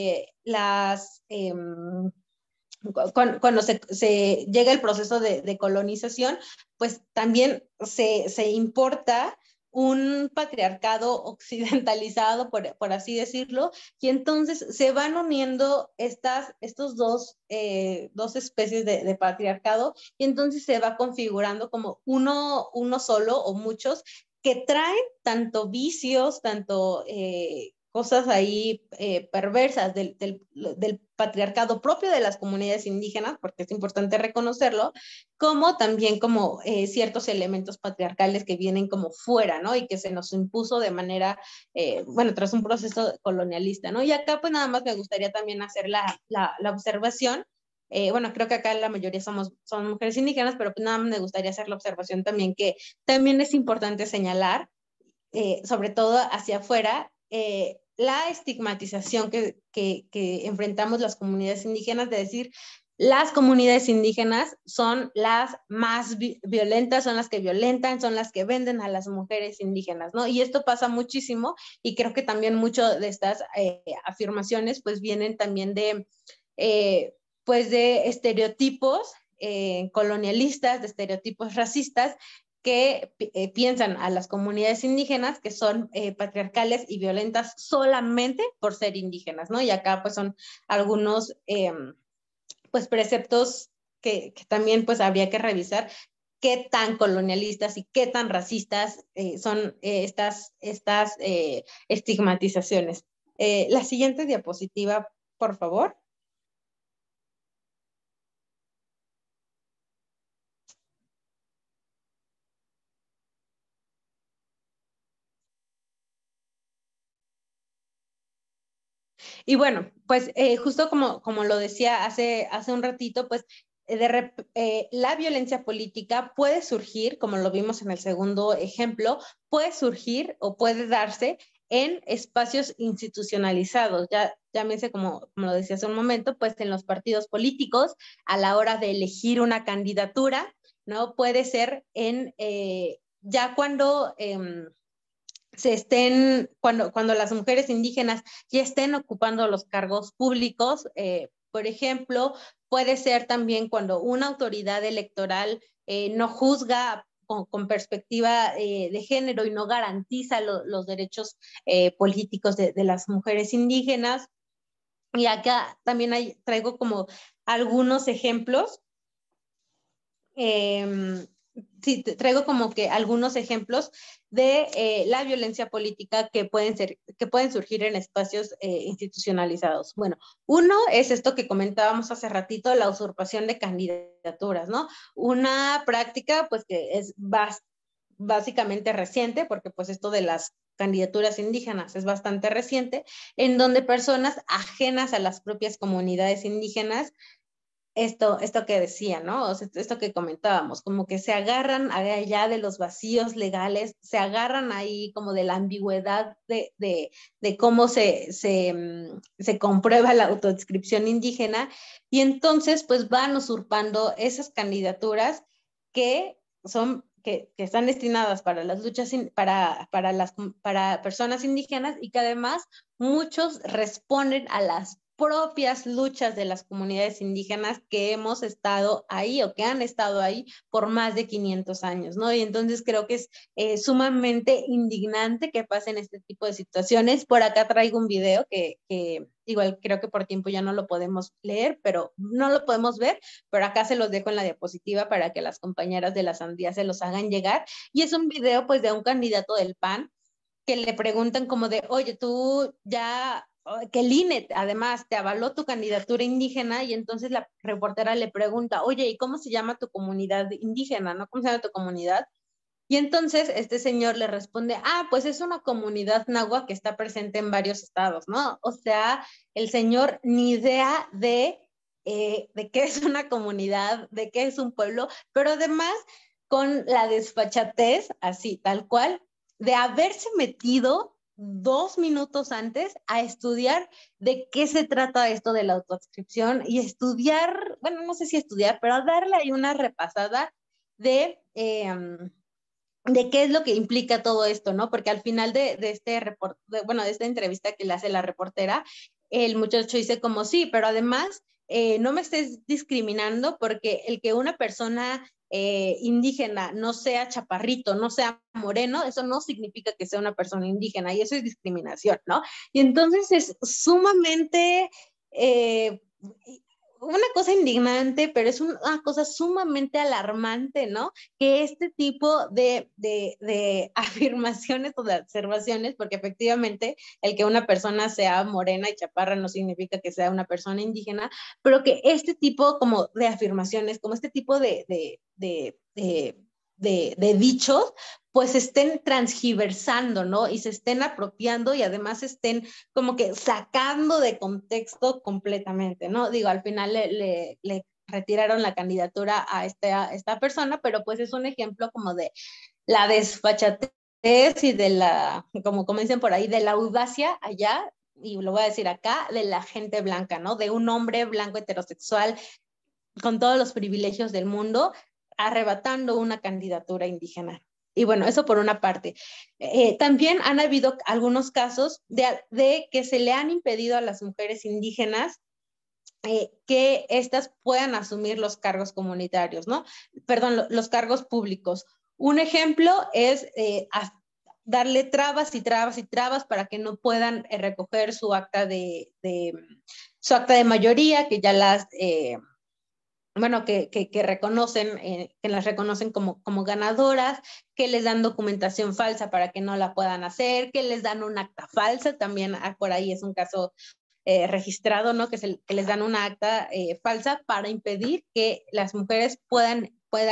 cuando se llega el proceso de colonización, pues también se importa un patriarcado occidentalizado, por así decirlo, y entonces se van uniendo estos dos especies de patriarcado, y entonces se va configurando como uno solo o muchos que traen tanto vicios, tanto cosas ahí perversas del patriarcado propio de las comunidades indígenas, porque es importante reconocerlo, como también como ciertos elementos patriarcales que vienen como fuera, ¿no? Y que se nos impuso de manera, bueno, tras un proceso colonialista, ¿no? Y acá pues nada más me gustaría también hacer la observación. Bueno, creo que acá la mayoría son mujeres indígenas, pero pues nada más me gustaría hacer la observación también que también es importante señalar, sobre todo hacia afuera, la estigmatización que enfrentamos las comunidades indígenas, de decir, las comunidades indígenas son las más violentas, son las que violentan, son las que venden a las mujeres indígenas, ¿no? Y esto pasa muchísimo, y creo que también mucho de estas afirmaciones pues vienen también pues de estereotipos colonialistas, de estereotipos racistas, que piensan a las comunidades indígenas que son patriarcales y violentas solamente por ser indígenas, ¿no? Y acá pues son algunos pues preceptos que también pues habría que revisar qué tan colonialistas y qué tan racistas son estas estigmatizaciones. La siguiente diapositiva, por favor. Y bueno, pues justo como lo decía hace un ratito, pues la violencia política puede surgir, como lo vimos en el segundo ejemplo, puede surgir o puede darse en espacios institucionalizados, ya llámese como lo decía hace un momento, pues en los partidos políticos, a la hora de elegir una candidatura, ¿no? Puede ser ya cuando cuando las mujeres indígenas ya estén ocupando los cargos públicos, por ejemplo, puede ser también cuando una autoridad electoral no juzga con perspectiva de género y no garantiza los derechos políticos de las mujeres indígenas. Y acá también traigo como algunos ejemplos. Sí, traigo como que algunos ejemplos de la violencia política que pueden surgir en espacios institucionalizados. Bueno, uno es esto que comentábamos hace ratito, la usurpación de candidaturas, ¿no? Una práctica pues que es básicamente reciente, porque pues esto de las candidaturas indígenas es bastante reciente, en donde personas ajenas a las propias comunidades indígenas, esto que decía, ¿no? O sea, esto que comentábamos, como que se agarran allá de los vacíos legales, se agarran ahí como de la ambigüedad de cómo se comprueba la autodescripción indígena, y entonces pues van usurpando esas candidaturas que que están destinadas para las luchas, para personas indígenas, y que además muchos responden a las propias luchas de las comunidades indígenas que hemos estado ahí o que han estado ahí por más de 500 años, ¿no? Y entonces creo que es sumamente indignante que pasen este tipo de situaciones. Por acá traigo un video que igual creo que por tiempo ya no lo podemos leer, pero no lo podemos ver, pero acá se los dejo en la diapositiva para que las compañeras de la Sandía se los hagan llegar. Y es un video pues de un candidato del PAN que le preguntan como de, oye, tú ya, que el INE además te avaló tu candidatura indígena, y entonces la reportera le pregunta, oye, ¿y cómo se llama tu comunidad indígena, no? ¿Cómo se llama tu comunidad? Y entonces este señor le responde, pues es una comunidad náhuatl que está presente en varios estados, ¿no? O sea, el señor ni idea de qué es una comunidad, de qué es un pueblo, pero además con la desfachatez, así, tal cual, de haberse metido 2 minutos antes a estudiar de qué se trata esto de la autoadscripción y estudiar, bueno, no sé si estudiar, pero darle ahí una repasada de qué es lo que implica todo esto, ¿no? Porque al final de este reporte, bueno, de esta entrevista que le hace la reportera, el muchacho dice como, sí, pero además no me estés discriminando, porque el que una persona indígena no sea chaparrito, no sea moreno, eso no significa que sea una persona indígena, y eso es discriminación, ¿no? Y entonces es sumamente una cosa indignante, pero es una cosa sumamente alarmante, ¿no? Que este tipo de afirmaciones o de observaciones, porque efectivamente el que una persona sea morena y chaparra no significa que sea una persona indígena, pero que este tipo como de afirmaciones, como este tipo de dichos, pues estén transgiversando, ¿no? Y se estén apropiando y además estén como que sacando de contexto completamente, ¿no? Digo, al final le retiraron la candidatura a esta persona, pero pues es un ejemplo como de la desfachatez y de la, como dicen por ahí, de la audacia allá, y lo voy a decir acá, de la gente blanca, ¿no? De un hombre blanco heterosexual con todos los privilegios del mundo, arrebatando una candidatura indígena. Y bueno, eso por una parte. También han habido algunos casos de que se le han impedido a las mujeres indígenas que éstas puedan asumir los cargos comunitarios, ¿no? Perdón, los cargos públicos. Un ejemplo es darle trabas y trabas y trabas para que no puedan recoger su acta su acta de mayoría, que ya las bueno, que reconocen, que las reconocen como ganadoras, que les dan documentación falsa para que no la puedan hacer, que les dan un acta falsa, también por ahí es un caso registrado, ¿no? Que les dan una acta falsa para impedir que las mujeres puedan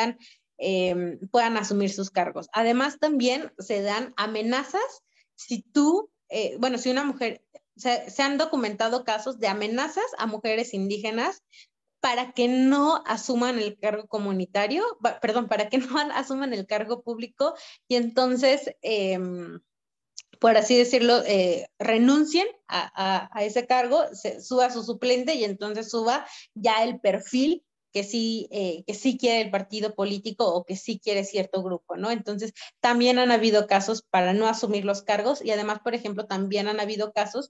asumir sus cargos. Además, también se dan amenazas si si una mujer, se han documentado casos de amenazas a mujeres indígenas para que no asuman el cargo comunitario, perdón, para que no asuman el cargo público, y entonces, por así decirlo, renuncien a ese cargo, suba su suplente, y entonces suba ya el perfil que sí quiere el partido político o que sí quiere cierto grupo, ¿no? Entonces, también han habido casos para no asumir los cargos, y además, por ejemplo, también han habido casos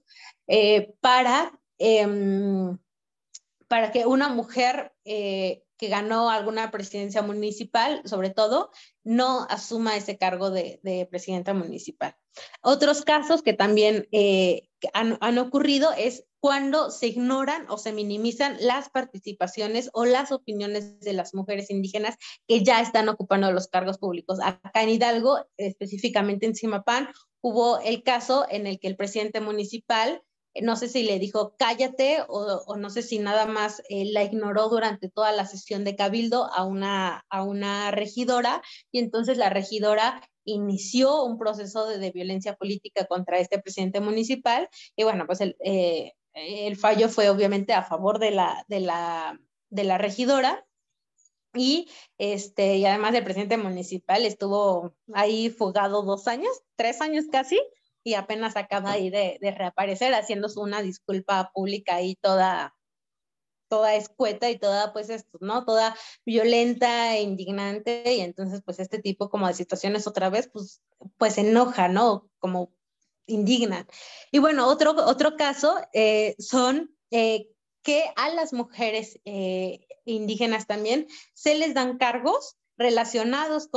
para que una mujer que ganó alguna presidencia municipal, sobre todo, no asuma ese cargo de presidenta municipal. Otros casos que también han ocurrido es cuando se ignoran o se minimizan las participaciones o las opiniones de las mujeres indígenas que ya están ocupando los cargos públicos. Acá en Hidalgo, específicamente en Zimapán, hubo el caso en el que el presidente municipal, no sé si le dijo cállate o no sé si nada más la ignoró durante toda la sesión de cabildo a una regidora, y entonces la regidora inició un proceso de violencia política contra este presidente municipal, y bueno, pues el fallo fue obviamente a favor de la regidora. Y además el presidente municipal estuvo ahí fugado 2 años, 3 años casi, y apenas acaba ahí de reaparecer haciéndose una disculpa pública ahí toda toda escueta y toda, pues esto, ¿no? Toda violenta e indignante, y entonces, pues este tipo como de situaciones otra vez, pues enoja, ¿no? Como indignan. Y bueno, otro caso son que a las mujeres indígenas también se les dan cargos relacionados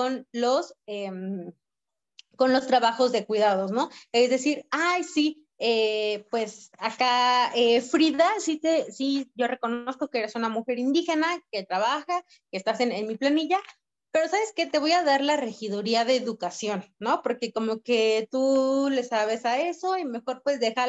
con los trabajos de cuidados, ¿no? Es decir, ay, sí, pues acá, Frida, sí, yo reconozco que eres una mujer indígena que trabaja, que estás en mi planilla, pero ¿sabes qué? Te voy a dar la regiduría de educación, ¿no? Porque como que tú le sabes a eso y mejor pues deja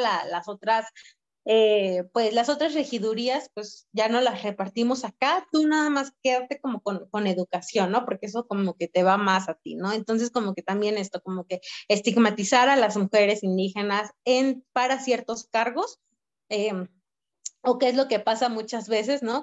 pues las otras regidurías, pues ya no las repartimos acá, tú nada más quédate como con educación, ¿no? Porque eso como que te va más a ti, ¿no? Entonces como que también esto, como que estigmatizar a las mujeres indígenas para ciertos cargos, o qué es lo que pasa muchas veces, ¿no?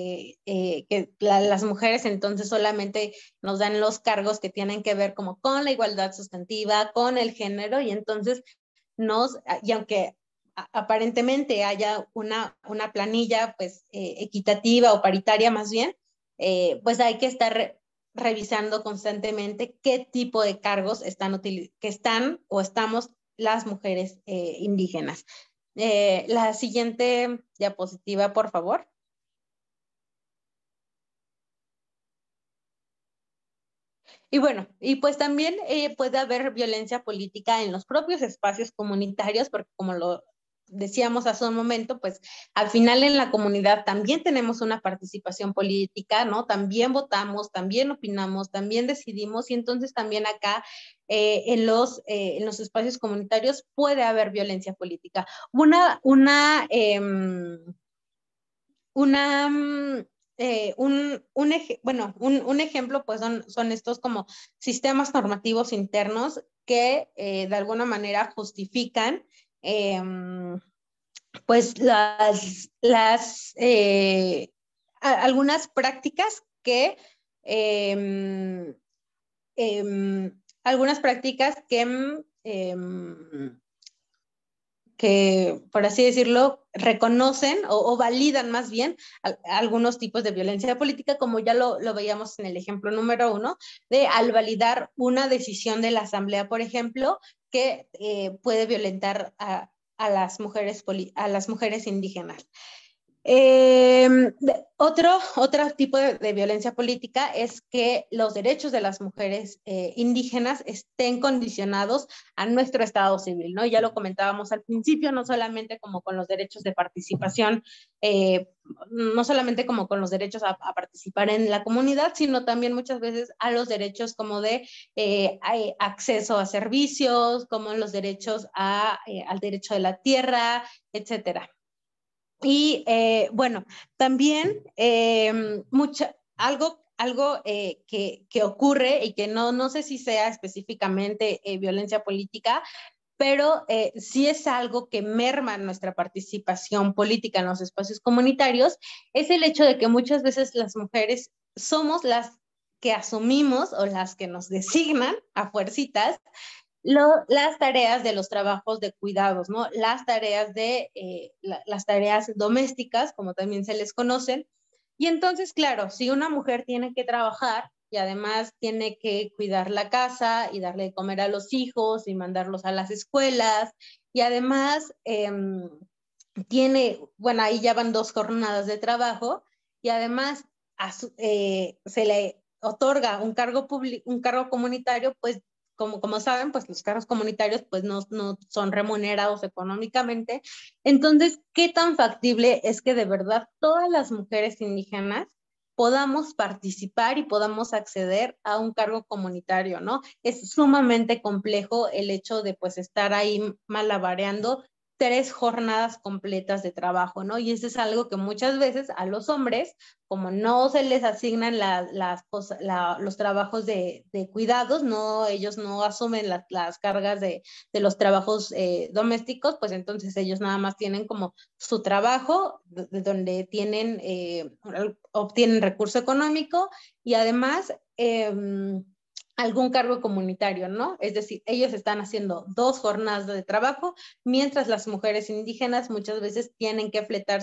Las mujeres entonces solamente nos dan los cargos que tienen que ver como con la igualdad sustantiva, con el género, y entonces y aunque aparentemente haya una planilla pues equitativa o paritaria más bien, pues hay que estar revisando constantemente qué tipo de cargos que están o estamos las mujeres indígenas. La siguiente diapositiva, por favor. Y bueno, y pues también puede haber violencia política en los propios espacios comunitarios, porque como lo decíamos hace un momento, pues al final en la comunidad también tenemos una participación política, ¿no? También votamos, también opinamos, también decidimos, y entonces también acá en los espacios comunitarios puede haber violencia política. Un ejemplo pues son estos como sistemas normativos internos que de alguna manera justifican pues algunas prácticas que, por así decirlo, reconocen o validan más bien algunos tipos de violencia política, como ya lo veíamos en el ejemplo número 1, de al validar una decisión de la Asamblea, por ejemplo, que puede violentar a las mujeres indígenas. Otro tipo de violencia política es que los derechos de las mujeres indígenas estén condicionados a nuestro estado civil, ¿no? Ya lo comentábamos al principio, no solamente como con los derechos de participación, no solamente como con los derechos a participar en la comunidad, sino también muchas veces a los derechos como de acceso a servicios, como los derechos al derecho de la tierra, etcétera. Y bueno, también algo que ocurre y que no sé si sea específicamente violencia política, pero sí es algo que merma nuestra participación política en los espacios comunitarios, es el hecho de que muchas veces las mujeres somos las que asumimos o las que nos designan a fuercitas las tareas de los trabajos de cuidados, ¿no? Las tareas las tareas domésticas, como también se les conocen. Y entonces, claro, si una mujer tiene que trabajar y además tiene que cuidar la casa y darle de comer a los hijos y mandarlos a las escuelas, y además bueno, ahí ya van 2 jornadas de trabajo, y además se le otorga un cargo comunitario, pues como saben, pues los cargos comunitarios pues no son remunerados económicamente. Entonces, ¿qué tan factible es que de verdad todas las mujeres indígenas podamos participar y podamos acceder a un cargo comunitario, ¿no? Es sumamente complejo el hecho de pues estar ahí malabareando 3 jornadas completas de trabajo, ¿no? Y eso es algo que muchas veces a los hombres, como no se les asignan los trabajos de cuidados, ellos no asumen las cargas de los trabajos domésticos, pues entonces ellos nada más tienen como su trabajo, de donde obtienen recurso económico, y además algún cargo comunitario, ¿no? Es decir, ellos están haciendo 2 jornadas de trabajo, mientras las mujeres indígenas muchas veces tienen que fletarse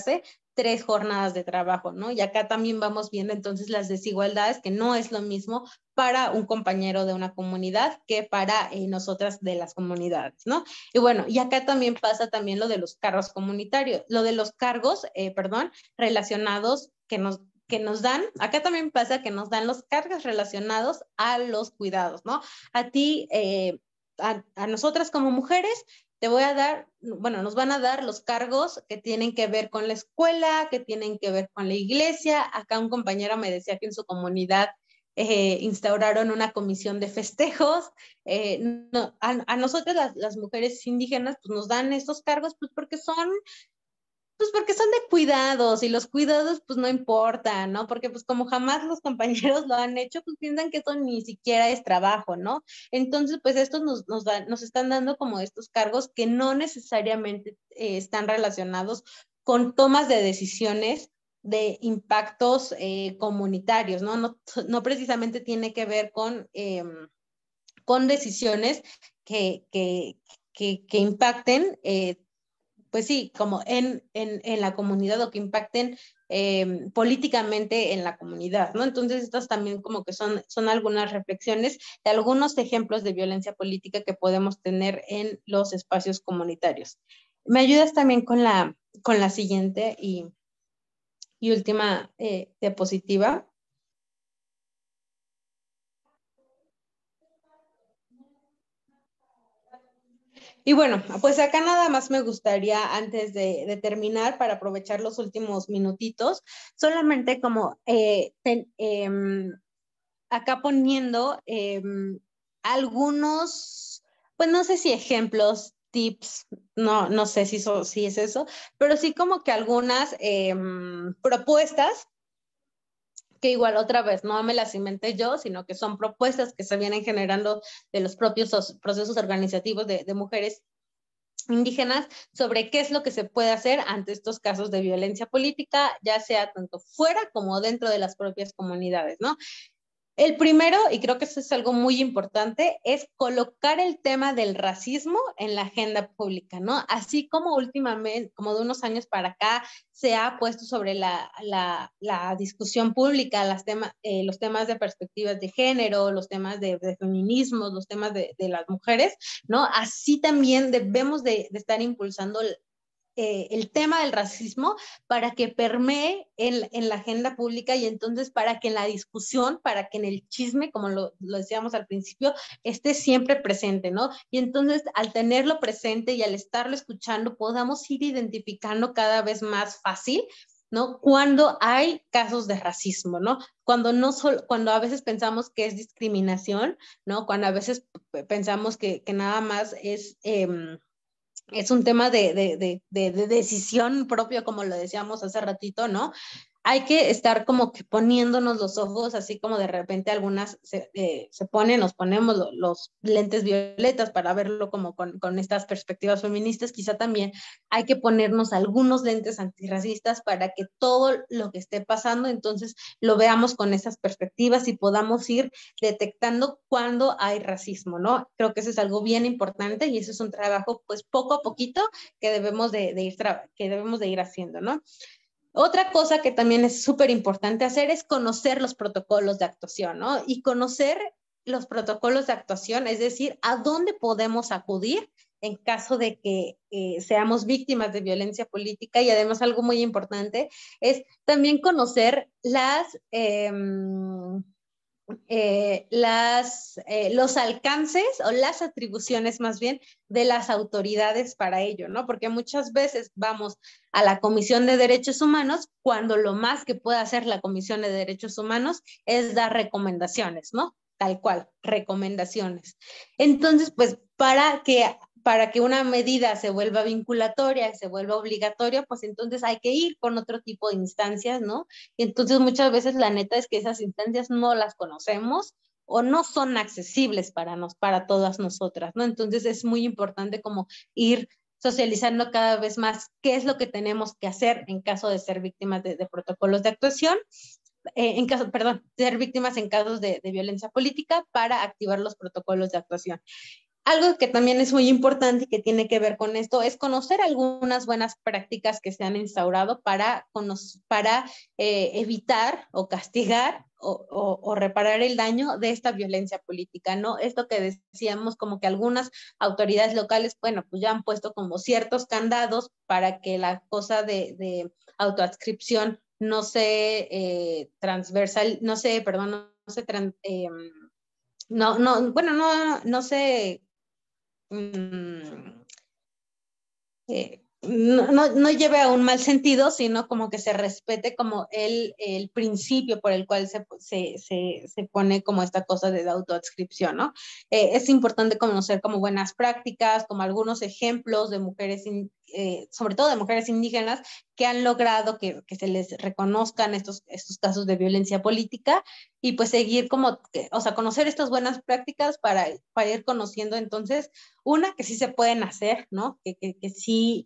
3 jornadas de trabajo, ¿no? Y acá también vamos viendo entonces las desigualdades, que no es lo mismo para un compañero de una comunidad que para nosotras de las comunidades, ¿no? Y bueno, y acá también pasa también lo de los cargos comunitarios, lo de los cargos, relacionados que nos dan, acá también pasa que nos dan los cargos relacionados a los cuidados, ¿no? A ti, a nosotras como mujeres, te voy a dar, bueno, nos van a dar los cargos que tienen que ver con la escuela, que tienen que ver con la iglesia. Acá un compañero me decía que en su comunidad instauraron una comisión de festejos. No, a nosotras las mujeres indígenas pues nos dan estos cargos pues porque son de cuidados, y los cuidados pues no importan, ¿no? Porque pues como jamás los compañeros lo han hecho, pues piensan que eso ni siquiera es trabajo, ¿no? Entonces pues estos nos están dando como estos cargos que no necesariamente están relacionados con tomas de decisiones de impactos comunitarios, ¿no? No precisamente tiene que ver con decisiones que impacten pues sí, como en la comunidad, o que impacten políticamente en la comunidad, ¿no? Entonces estas también como que son algunas reflexiones de algunos ejemplos de violencia política que podemos tener en los espacios comunitarios. ¿Me ayudas también con la siguiente y última diapositiva? Y bueno, pues acá nada más me gustaría, antes de terminar, para aprovechar los últimos minutitos, solamente como acá poniendo algunos, pues no sé si ejemplos, tips, no sé si es eso, pero sí como que algunas propuestas que igual otra vez no me las inventé yo, sino que son propuestas que se vienen generando de los propios procesos organizativos de mujeres indígenas sobre qué es lo que se puede hacer ante estos casos de violencia política, ya sea tanto fuera como dentro de las propias comunidades, ¿no? El primero, y creo que eso es algo muy importante, es colocar el tema del racismo en la agenda pública, ¿no? Así como últimamente, como de unos años para acá, se ha puesto sobre la discusión pública los temas de perspectivas de género, los temas de feminismo, los temas de las mujeres, ¿no? Así también debemos de estar impulsando el tema del racismo para que permee en la agenda pública, y entonces para que en la discusión, para que en el chisme, como lo decíamos al principio, esté siempre presente, ¿no? Y entonces al tenerlo presente y al estarlo escuchando, podamos ir identificando cada vez más fácil, ¿no? Cuando hay casos de racismo, ¿no? Cuando a veces pensamos que es discriminación, ¿no? Cuando a veces pensamos que nada más es un tema de decisión propio, como lo decíamos hace ratito, ¿no? Hay que estar como que poniéndonos los ojos, así como de repente algunas nos ponemos los lentes violetas para verlo como con estas perspectivas feministas. Quizá también hay que ponernos algunos lentes antirracistas para que todo lo que esté pasando, entonces lo veamos con esas perspectivas y podamos ir detectando cuando hay racismo, ¿no? Creo que eso es algo bien importante, y eso es un trabajo pues poco a poquito que debemos de ir haciendo, ¿no? Otra cosa que también es súper importante hacer es conocer los protocolos de actuación, ¿no? Y conocer los protocolos de actuación, es decir, a dónde podemos acudir en caso de que seamos víctimas de violencia política. Y además algo muy importante es también conocer los alcances o las atribuciones más bien de las autoridades para ello, ¿no? Porque muchas veces vamos a la Comisión de Derechos Humanos cuando lo más que puede hacer la Comisión de Derechos Humanos es dar recomendaciones, ¿no? Tal cual, recomendaciones. Entonces, pues para que una medida se vuelva vinculatoria, se vuelva obligatoria, pues entonces hay que ir con otro tipo de instancias, ¿no? Y entonces muchas veces la neta es que esas instancias no las conocemos o no son accesibles para todas nosotras, ¿no? Entonces es muy importante como ir socializando cada vez más qué es lo que tenemos que hacer en caso de ser víctimas de protocolos de actuación, ser víctimas en casos de violencia política, para activar los protocolos de actuación. algo que también es muy importante y que tiene que ver con esto es conocer algunas buenas prácticas que se han instaurado para evitar o castigar o reparar el daño de esta violencia política, ¿no? Esto que decíamos como que algunas autoridades locales, bueno, pues ya han puesto como ciertos candados para que la cosa de autoadscripción no se transversal, no se, perdón, no se, bueno, no se no lleve a un mal sentido, sino como que se respete como el principio por el cual se pone como esta cosa de autoadscripción, ¿no? Es importante conocer como buenas prácticas, como algunos ejemplos de mujeres, sobre todo de mujeres indígenas, que han logrado que se les reconozcan estos casos de violencia política y pues seguir como, o sea, conocer estas buenas prácticas para ir conociendo entonces una, que sí se pueden hacer, ¿no? Que sí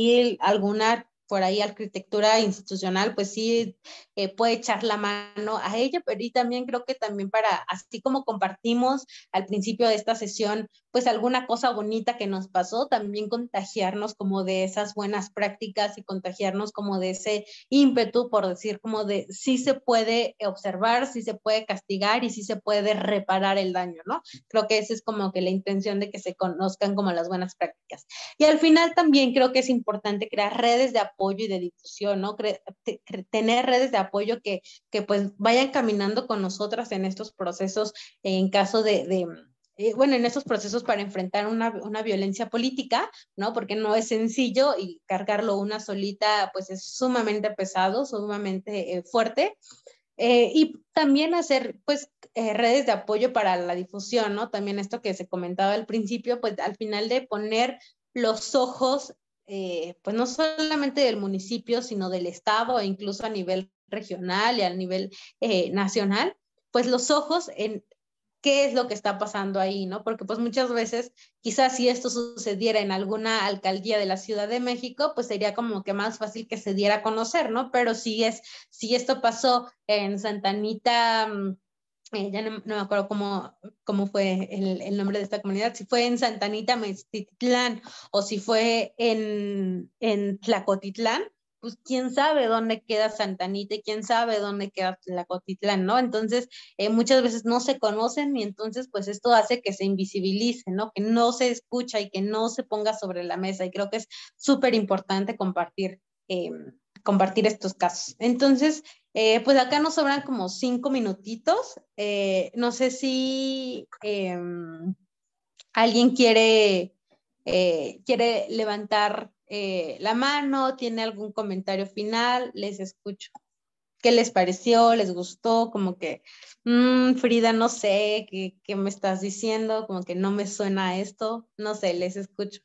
alguna por ahí arquitectura institucional, pues sí puede echar la mano a ella, pero y también creo que también para, así como compartimos al principio de esta sesión, pues alguna cosa bonita que nos pasó, también contagiarnos como de esas buenas prácticas y contagiarnos como de ese ímpetu, por decir, como de sí se puede observar, sí se puede castigar y sí se puede reparar el daño, ¿no? Creo que esa es como que la intención de que se conozcan como las buenas prácticas. Y al final también creo que es importante crear redes de apoyo y de difusión, ¿no? Tener redes de apoyo que pues vayan caminando con nosotras en estos procesos en caso bueno, en estos procesos para enfrentar una violencia política, ¿no? Porque no es sencillo y cargarlo una solita, pues es sumamente pesado, sumamente fuerte. Y también hacer, pues, redes de apoyo para la difusión, ¿no? También esto que se comentaba al principio, pues, al final de poner los ojos, pues, no solamente del municipio, sino del estado e incluso a nivel regional y a nivel nacional, pues, los ojos en qué es lo que está pasando ahí, ¿no? Porque pues muchas veces, quizás si esto sucediera en alguna alcaldía de la Ciudad de México, pues sería como que más fácil que se diera a conocer, ¿no? Pero si esto pasó en Santa Anita, ya no me acuerdo cómo fue el nombre de esta comunidad, si fue en Santa Anita, Meztitlán, o si fue en Tlacotitlán, pues quién sabe dónde queda Santa Anita y quién sabe dónde queda Tlacotitlán, ¿no? Entonces, muchas veces no se conocen y entonces pues esto hace que se invisibilice, ¿no? Que no se escucha y que no se ponga sobre la mesa y creo que es súper importante compartir estos casos. Entonces, pues acá nos sobran como 5 minutitos. No sé si alguien quiere levantar la mano, tiene algún comentario final, les escucho. ¿Qué les pareció? ¿Les gustó? Como que, Frida, no sé, ¿qué me estás diciendo? Como que no me suena esto. No sé, les escucho.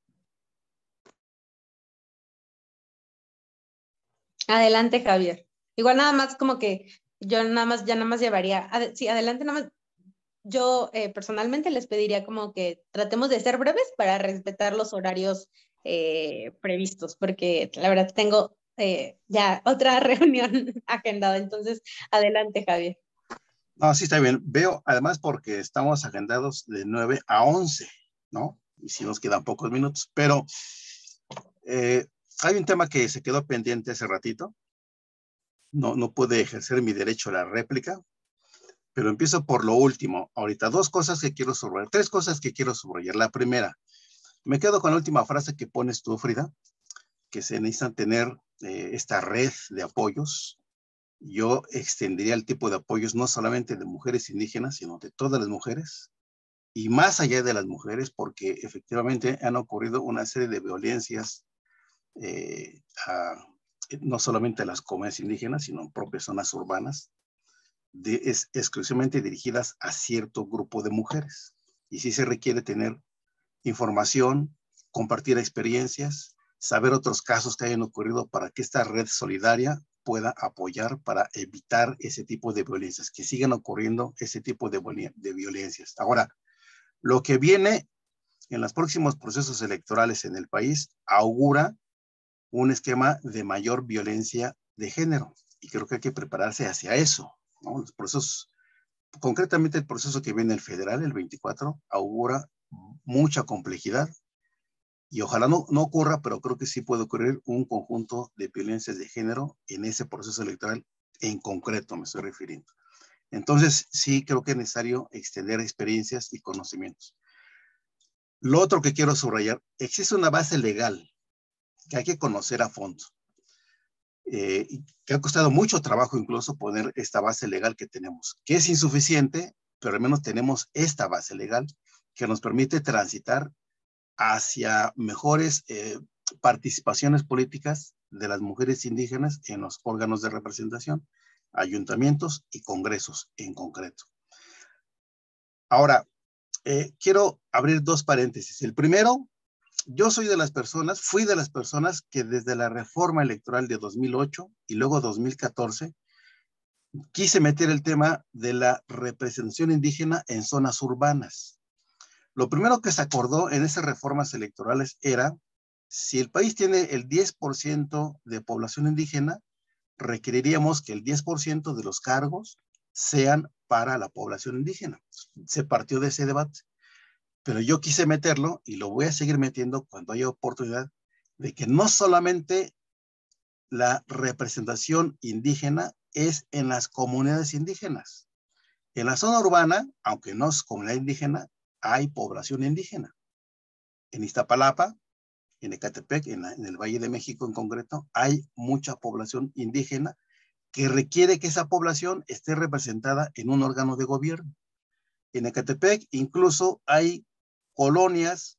Adelante, Javier. Igual nada más como que yo ya nada más llevaría, sí, adelante nada más. Yo personalmente les pediría como que tratemos de ser breves para respetar los horarios previstos, porque la verdad tengo ya otra reunión agendada. Entonces, adelante, Javier. No, sí está bien. Veo, además, porque estamos agendados de 9 a 11, ¿no? Y si nos quedan pocos minutos, pero hay un tema que se quedó pendiente hace ratito. No pude ejercer mi derecho a la réplica, pero empiezo por lo último. Ahorita tres cosas que quiero subrayar. La primera, me quedo con la última frase que pones tú, Frida, que se necesita tener esta red de apoyos. Yo extendería el tipo de apoyos no solamente de mujeres indígenas, sino de todas las mujeres, y más allá de las mujeres, porque efectivamente han ocurrido una serie de violencias, no solamente a las comunidades indígenas, sino en propias zonas urbanas, exclusivamente dirigidas a cierto grupo de mujeres. Y sí se requiere tener información, compartir experiencias, saber otros casos que hayan ocurrido para que esta red solidaria pueda apoyar para evitar ese tipo de violencias, que sigan ocurriendo ese tipo de violencias. Ahora, lo que viene en los próximos procesos electorales en el país augura un esquema de mayor violencia de género, y creo que hay que prepararse hacia eso, ¿no? Los procesos, concretamente el proceso que viene el federal, el 24, augura mucha complejidad y ojalá no ocurra, pero creo que sí puede ocurrir un conjunto de violencias de género en ese proceso electoral en concreto, me estoy refiriendo. Entonces, sí creo que es necesario extender experiencias y conocimientos. Lo otro que quiero subrayar, existe una base legal que hay que conocer a fondo. Que ha costado mucho trabajo incluso poner esta base legal que tenemos, que es insuficiente, pero al menos tenemos esta base legal que nos permite transitar hacia mejores participaciones políticas de las mujeres indígenas en los órganos de representación, ayuntamientos y congresos en concreto. Ahora, quiero abrir dos paréntesis. El primero, yo fui de las personas que desde la reforma electoral de 2008 y luego 2014 quise meter el tema de la representación indígena en zonas urbanas. Lo primero que se acordó en esas reformas electorales era, si el país tiene el 10% de población indígena, requeriríamos que el 10% de los cargos sean para la población indígena. Se partió de ese debate. Pero yo quise meterlo y lo voy a seguir metiendo cuando haya oportunidad de que no solamente la representación indígena es en las comunidades indígenas. En la zona urbana, aunque no es comunidad indígena, hay población indígena. En Iztapalapa, en Ecatepec, en el Valle de México en concreto, hay mucha población indígena que requiere que esa población esté representada en un órgano de gobierno. En Ecatepec incluso hay colonias,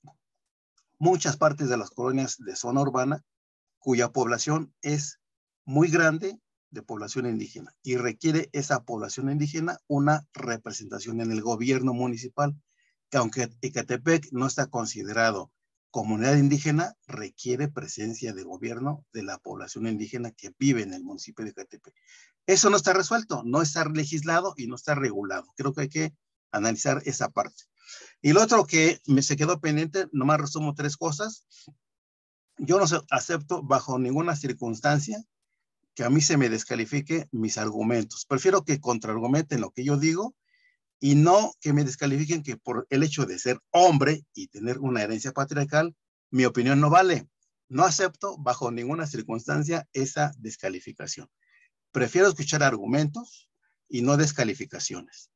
muchas partes de las colonias de zona urbana, cuya población es muy grande de población indígena y requiere esa población indígena una representación en el gobierno municipal, que aunque Ecatepec no está considerado comunidad indígena, requiere presencia de gobierno de la población indígena que vive en el municipio de Ecatepec. Eso no está resuelto, no está legislado y no está regulado. Creo que hay que analizar esa parte. Y lo otro que se quedó pendiente, nomás resumo tres cosas. Yo no acepto bajo ninguna circunstancia que a mí se me descalifique mis argumentos. Prefiero que contraargumenten lo que yo digo y no que me descalifiquen que por el hecho de ser hombre y tener una herencia patriarcal, mi opinión no vale. No acepto bajo ninguna circunstancia esa descalificación. Prefiero escuchar argumentos y no descalificaciones.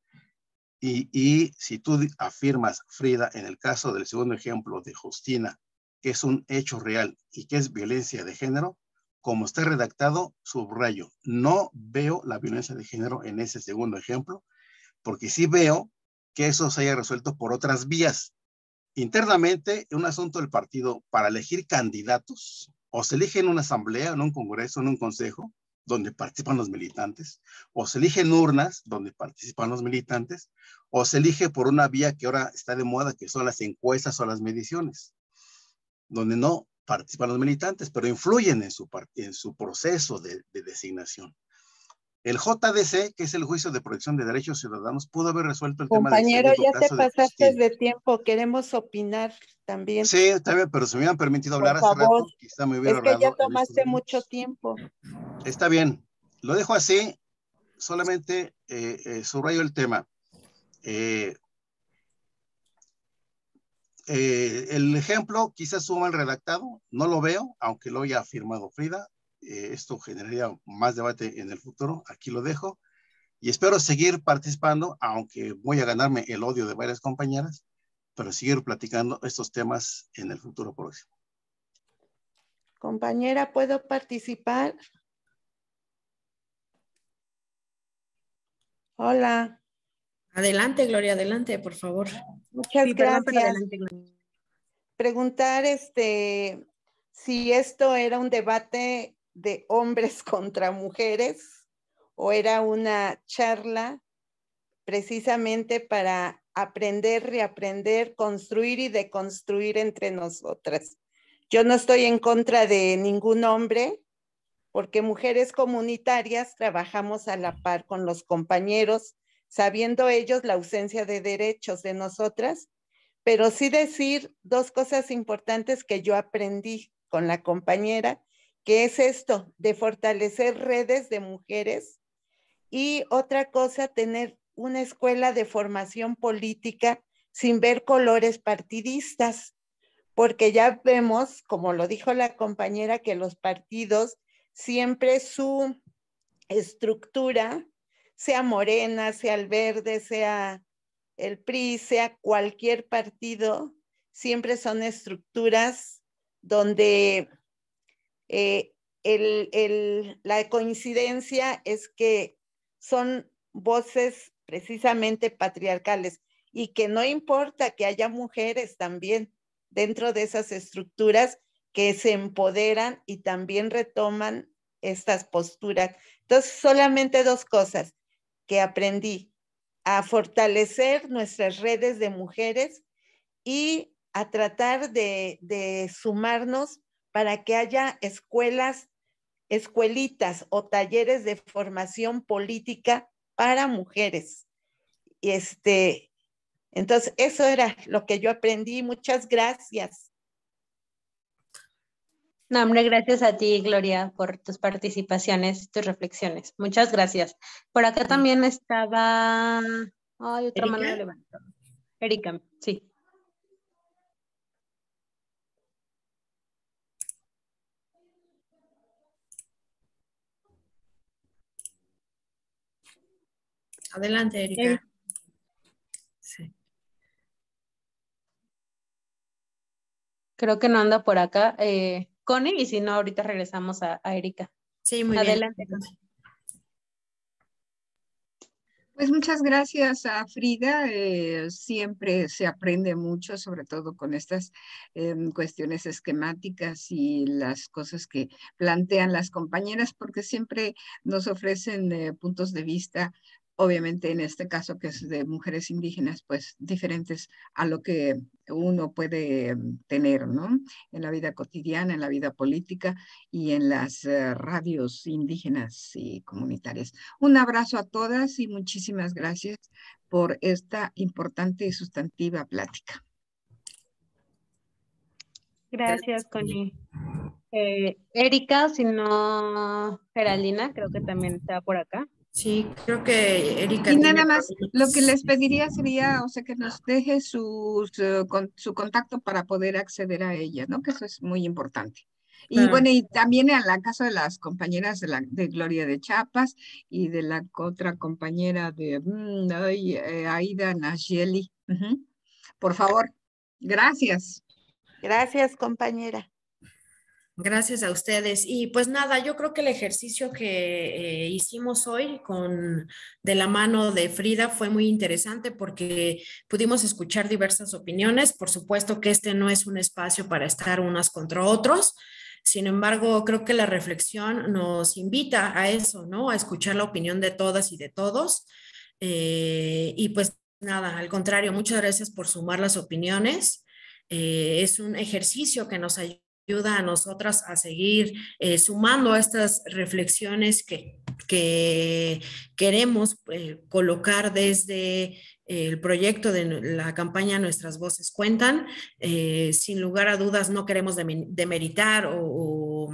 Y si tú afirmas, Frida, en el caso del segundo ejemplo de Justina, que es un hecho real y que es violencia de género, como está redactado, subrayo, no veo la violencia de género en ese segundo ejemplo, porque sí veo que eso se haya resuelto por otras vías. Internamente, un asunto del partido para elegir candidatos, o se elige en una asamblea, en un congreso, en un consejo, donde participan los militantes, o se eligen urnas donde participan los militantes, o se elige por una vía que ahora está de moda, que son las encuestas o las mediciones, donde no participan los militantes, pero influyen en su proceso de designación. El JDC, que es el Juicio de Protección de Derechos Ciudadanos, pudo haber resuelto el tema del segundo Compañero, ya te caso de pasaste Justina. de tiempo, queremos opinar también. Sí, está bien, pero si me hubieran permitido hablar Por hace favor, rato, quizá me hubiera es que ya ahorrado en estos tomaste mucho minutos. tiempo. Está bien, lo dejo así, solamente subrayo el tema. El ejemplo quizás suma el redactado, no lo veo, aunque lo haya afirmado Frida. Esto generaría más debate en el futuro, aquí lo dejo. Y espero seguir participando, aunque voy a ganarme el odio de varias compañeras, pero seguir platicando estos temas en el futuro próximo. Compañera, ¿puedo participar? Hola. Adelante, Gloria, adelante, por favor. Muchas Sí, gracias. perdón, pero adelante, Gloria. Preguntar si esto era un debate de hombres contra mujeres o era una charla precisamente para aprender, reaprender, construir y deconstruir entre nosotras. Yo no estoy en contra de ningún hombre, porque mujeres comunitarias trabajamos a la par con los compañeros, sabiendo ellos la ausencia de derechos de nosotras, pero sí decir dos cosas importantes que yo aprendí con la compañera, que es esto de fortalecer redes de mujeres y otra cosa, tener una escuela de formación política sin ver colores partidistas, porque ya vemos, como lo dijo la compañera, que los partidos siempre su estructura, sea Morena, sea el Verde, sea el PRI, sea cualquier partido, siempre son estructuras donde la coincidencia es que son voces precisamente patriarcales y que no importa que haya mujeres también dentro de esas estructuras que se empoderan y también retoman estas posturas. Entonces, solamente 2 cosas que aprendí: a fortalecer nuestras redes de mujeres y a tratar de sumarnos para que haya escuelitas o talleres de formación política para mujeres. Y entonces, eso era lo que yo aprendí. Muchas gracias. No, hombre, gracias a ti, Gloria, por tus participaciones, tus reflexiones. Muchas gracias. Por acá también estaba... Ay, otra mano ¿Erika? levantó. Erika, sí. Adelante, Erika. Sí. Creo que no anda por acá. Connie, y si no, ahorita regresamos a Erika. Sí, muy Adelante, bien. Connie. Pues muchas gracias a Frida. Siempre se aprende mucho, sobre todo con estas cuestiones esquemáticas y las cosas que plantean las compañeras, porque siempre nos ofrecen puntos de vista, obviamente en este caso que es de mujeres indígenas, pues diferentes a lo que uno puede tener, ¿no? En la vida cotidiana, en la vida política y en las radios indígenas y comunitarias. Un abrazo a todas y muchísimas gracias por esta importante y sustantiva plática. Gracias, Connie. Erika, si no, Geraldina, creo que también está por acá. Sí, creo que Erika Y tiene nada más, lo que les problemas. pediría sería, o sea, que nos deje su contacto para poder acceder a ella, ¿no? Que eso es muy importante. Y Claro. bueno, y también en la caso de las compañeras de Gloria de Chiapas y de la otra compañera de Aida Nayeli. Por favor, gracias. Gracias, compañera. Gracias a ustedes. Y pues nada, yo creo que el ejercicio que hicimos hoy de la mano de Frida fue muy interesante porque pudimos escuchar diversas opiniones. Por supuesto que este no es un espacio para estar unas contra otros. Sin embargo, creo que la reflexión nos invita a eso, ¿no? A escuchar la opinión de todas y de todos. Y pues nada, al contrario, muchas gracias por sumar las opiniones. Es un ejercicio que nos ayuda a nosotras a seguir sumando a estas reflexiones que queremos colocar desde el proyecto de la campaña Nuestras Voces Cuentan. Sin lugar a dudas, no queremos demeritar o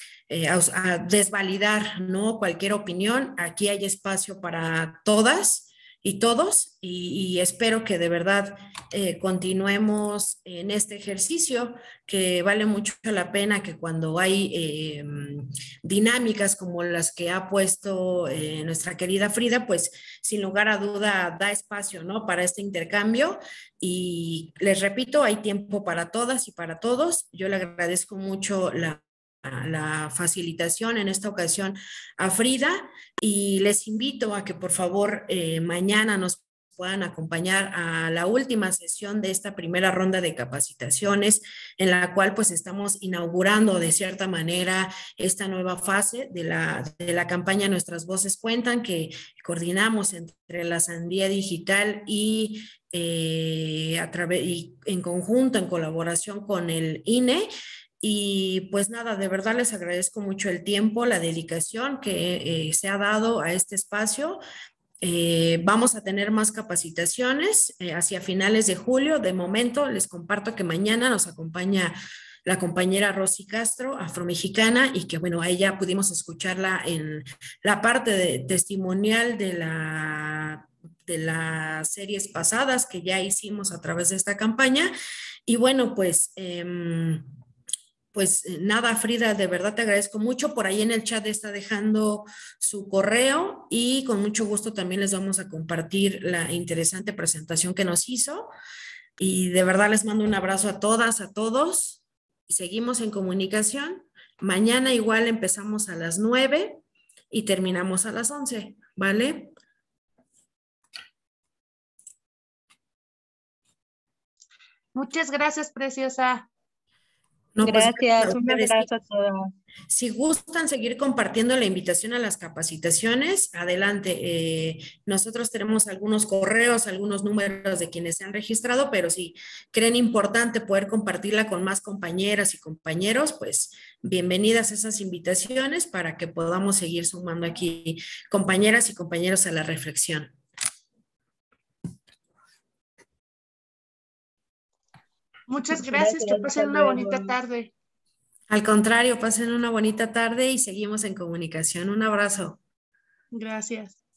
a desvalidar, ¿no? Cualquier opinión. Aquí hay espacio para todas y todos y espero que de verdad continuemos en este ejercicio que vale mucho la pena, que cuando hay dinámicas como las que ha puesto nuestra querida Frida, pues sin lugar a duda da espacio, ¿no? Para este intercambio y les repito, hay tiempo para todas y para todos. Yo le agradezco mucho la facilitación en esta ocasión a Frida y les invito a que por favor mañana nos puedan acompañar a la última sesión de esta primera ronda de capacitaciones en la cual pues estamos inaugurando de cierta manera esta nueva fase de la campaña Nuestras Voces Cuentan, que coordinamos entre la Sandía Digital y en conjunto, en colaboración con el INE. Y pues nada, de verdad les agradezco mucho el tiempo, la dedicación que se ha dado a este espacio. Vamos a tener más capacitaciones hacia finales de julio. De momento les comparto que mañana nos acompaña la compañera Rosy Castro, afromexicana, y que bueno, a ella pudimos escucharla en la parte testimonial las series pasadas que ya hicimos a través de esta campaña. Y bueno, pues nada, Frida, de verdad te agradezco mucho. Por ahí en el chat está dejando su correo y con mucho gusto también les vamos a compartir la interesante presentación que nos hizo. Y de verdad les mando un abrazo a todas, a todos. Y seguimos en comunicación. Mañana igual empezamos a las 9 y terminamos a las 11, ¿vale? Muchas gracias, preciosa. No, pues, Gracias, un abrazo a todos. Si gustan seguir compartiendo la invitación a las capacitaciones, adelante. Nosotros tenemos algunos correos, algunos números de quienes se han registrado, pero si creen importante poder compartirla con más compañeras y compañeros, pues bienvenidas esas invitaciones para que podamos seguir sumando aquí compañeras y compañeros a la reflexión. Muchas gracias, que pasen una bonita tarde. Al contrario, pasen una bonita tarde y seguimos en comunicación. Un abrazo. Gracias.